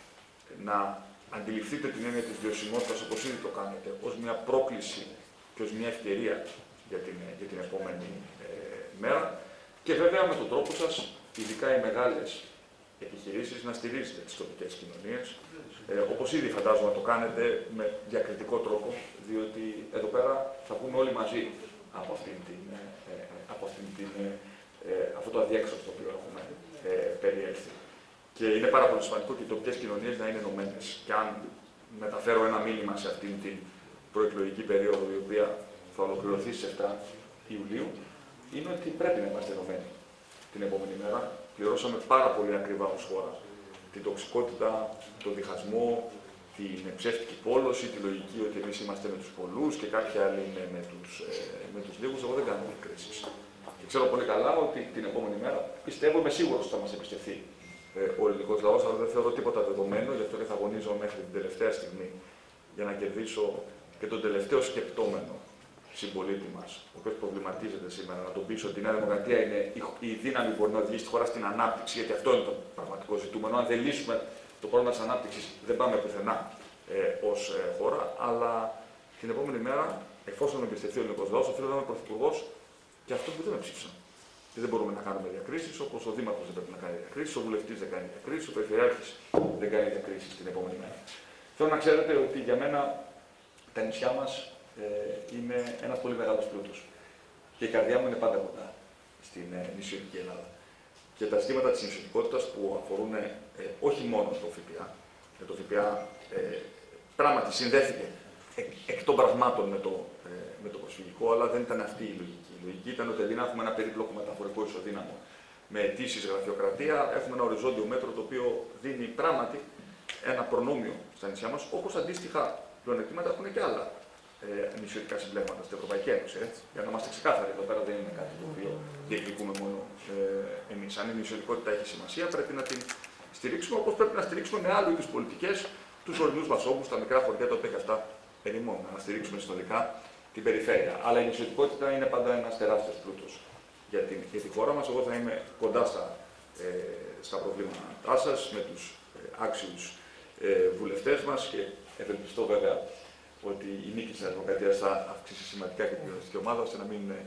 να αντιληφθείτε την έννοια της βιωσιμότητας, όπως ήδη το κάνετε, ως μια πρόκληση και ως μια ευκαιρία για την επόμενη μέρα. Και βέβαια με τον τρόπο σας, ειδικά οι μεγάλες επιχειρήσεις, να στηρίζετε τις τοπικές κοινωνίες, όπως ήδη φαντάζομαι το κάνετε με διακριτικό τρόπο, διότι εδώ πέρα θα βγούμε όλοι μαζί από αυτό το αδιέξοδο στο οποίο έχουμε περιέλθει. Και είναι πάρα πολύ σημαντικό και οι τοπικές κοινωνίες να είναι ενωμένες. Και αν μεταφέρω ένα μήνυμα σε αυτήν την προεκλογική περίοδο, η οποία θα ολοκληρωθεί στις 7 Ιουλίου, είναι ότι πρέπει να είμαστε ενωμένοι την επόμενη μέρα. Πληρώσαμε πάρα πολύ ακριβά ως χώρα την τοξικότητα, τον διχασμό, την ψεύτικη πόλωση, τη λογική ότι εμείς είμαστε με τους πολλούς και κάποιοι άλλοι είναι με τους λίγους. Εγώ δεν κάνω επικρίσεις. Και ξέρω πολύ καλά ότι την επόμενη μέρα πιστεύω, είμαι σίγουρος ότι θα μας εμπιστευτεί ο ελληνικός λαός, αλλά δεν θεωρώ τίποτα δεδομένο, γι' αυτό και θα αγωνίζω μέχρι την τελευταία στιγμή για να κερδίσω και τον τελευταίο σκεπτόμενο συμπολίτη μας, ο οποίος προβληματίζεται σήμερα, να τον πείσω ότι η Νέα Δημοκρατία είναι η δύναμη που μπορεί να οδηγήσει τη χώρα στην ανάπτυξη, γιατί αυτό είναι το πραγματικό ζητούμενο. Αν δεν λύσουμε το πρόβλημα της ανάπτυξης, δεν πάμε πουθενά ως χώρα, αλλά την επόμενη μέρα, εφόσον με εμπιστευτεί ο ελληνικός λαός, οφείλω να είμαι πρωθυπουργός και αυτό που δεν με ψήφισαν. Και δεν μπορούμε να κάνουμε διακρίσεις, όπως ο Δήμαρχος δεν πρέπει να κάνει διακρίσεις, ο Βουλευτής δεν κάνει διακρίσεις, ο Περιφερειάρχης δεν κάνει διακρίσεις την επόμενη μέρα. Θέλω να ξέρετε ότι για μένα τα νησιά μας είναι ένας πολύ μεγάλος πλούτος. Και η καρδιά μου είναι πάντα κοντά στην νησιωτική Ελλάδα. Και τα ζητήματα της νησιωτικότητας που αφορούν όχι μόνο το ΦΠΑ, το ΦΠΑ πράγματι συνδέθηκε εκ των πραγμάτων με το προσφυγικό, αλλά δεν ήταν αυτή η λογική. Η λογική ήταν ότι αντί να έχουμε ένα περίπλοκο μεταφορικό ισοδύναμο με αιτήσεις γραφειοκρατία, έχουμε ένα οριζόντιο μέτρο το οποίο δίνει πράγματι ένα προνόμιο στα νησιά μας, όπως αντίστοιχα πλεονεκτήματα έχουν και άλλα νησιωτικά συμπλέγματα στην Ευρωπαϊκή Ένωση. Για να είμαστε ξεκάθαροι, εδώ πέρα δεν είναι κάτι το οποίο διεκδικούμε μόνο εμείς. Αν η νησιωτικότητα έχει σημασία, πρέπει να την στηρίξουμε, όπως πρέπει να στηρίξουμε με άλλου είδους πολιτικές τους ορεινούς μας όγκους, τα μικρά χωριά τα οποία και αυτά ερημώνουν, να στηρίξουμε συνολικά την περιφέρεια. Αλλά η νησιωτικότητα είναι πάντα ένας τεράστιος πλούτος για τη χώρα μας. Εγώ θα είμαι κοντά στα προβλήματά σας, με τους άξιους βουλευτές μας και ευελπιστώ βέβαια ότι η νίκη της Νέας Δημοκρατίας θα αυξήσει σημαντικά και την κοινωνιστική ομάδα, ώστε να μην είναι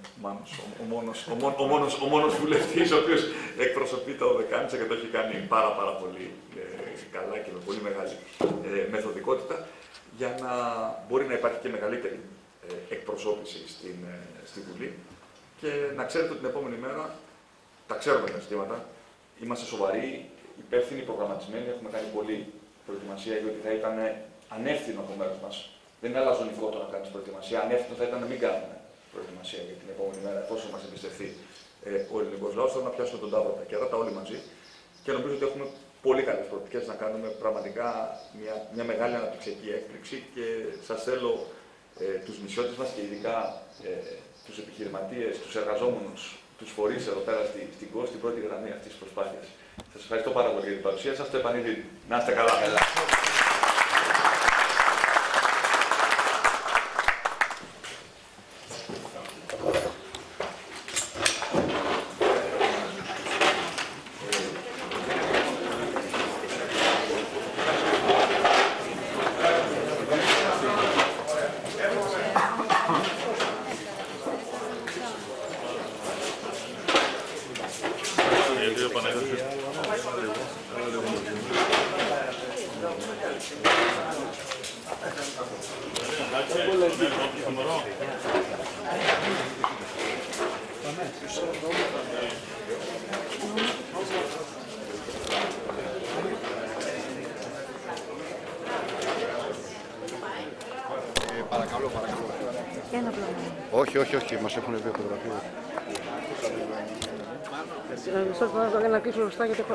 ο μόνος βουλευτής ο οποίος εκπροσωπεί το Δεκάνησα και το έχει κάνει πάρα πολύ καλά και με πολύ μεγάλη μεθοδικότητα, για να μπορεί να υπάρχει και μεγαλύτερη εκπροσώπηση στη Βουλή. Και να ξέρετε ότι την επόμενη μέρα τα ξέρουμε τα ζητήματα, είμαστε σοβαροί, υπεύθυνοι, προγραμματισμένοι, έχουμε κάνει πολλή προετοιμασία, γιατί θα ήταν ανεύθυνο από μέρος μας. Δεν είναι αλαζονικό το να κάνεις προετοιμασία. Ανεύθυνο θα ήταν να μην κάνουμε προετοιμασία για την επόμενη μέρα, εφόσον μας εμπιστευτεί ο ελληνικός λαός. Θέλω να πιάσουμε τον τάβρο τα κέρατα όλοι μαζί και νομίζω ότι έχουμε πολύ καλές προοπτικές να κάνουμε πραγματικά μια μεγάλη αναπτυξιακή έκπληξη. Και σας θέλω τους νησιώτες μας και ειδικά τους επιχειρηματίες, τους εργαζόμενους, τους φορείς εδώ πέρα στην ΚΟΣ, στην πρώτη γραμμή αυτής της προσπάθειας. Σας ευχαριστώ πάρα πολύ για την παρουσία σας. Το επανειδήν. Να είστε καλά. Παρακαλώ. Ένα πλάνο. Όχι, μας έχουν πει φωτογραφίες. Να κλείσω μπροστά γιατί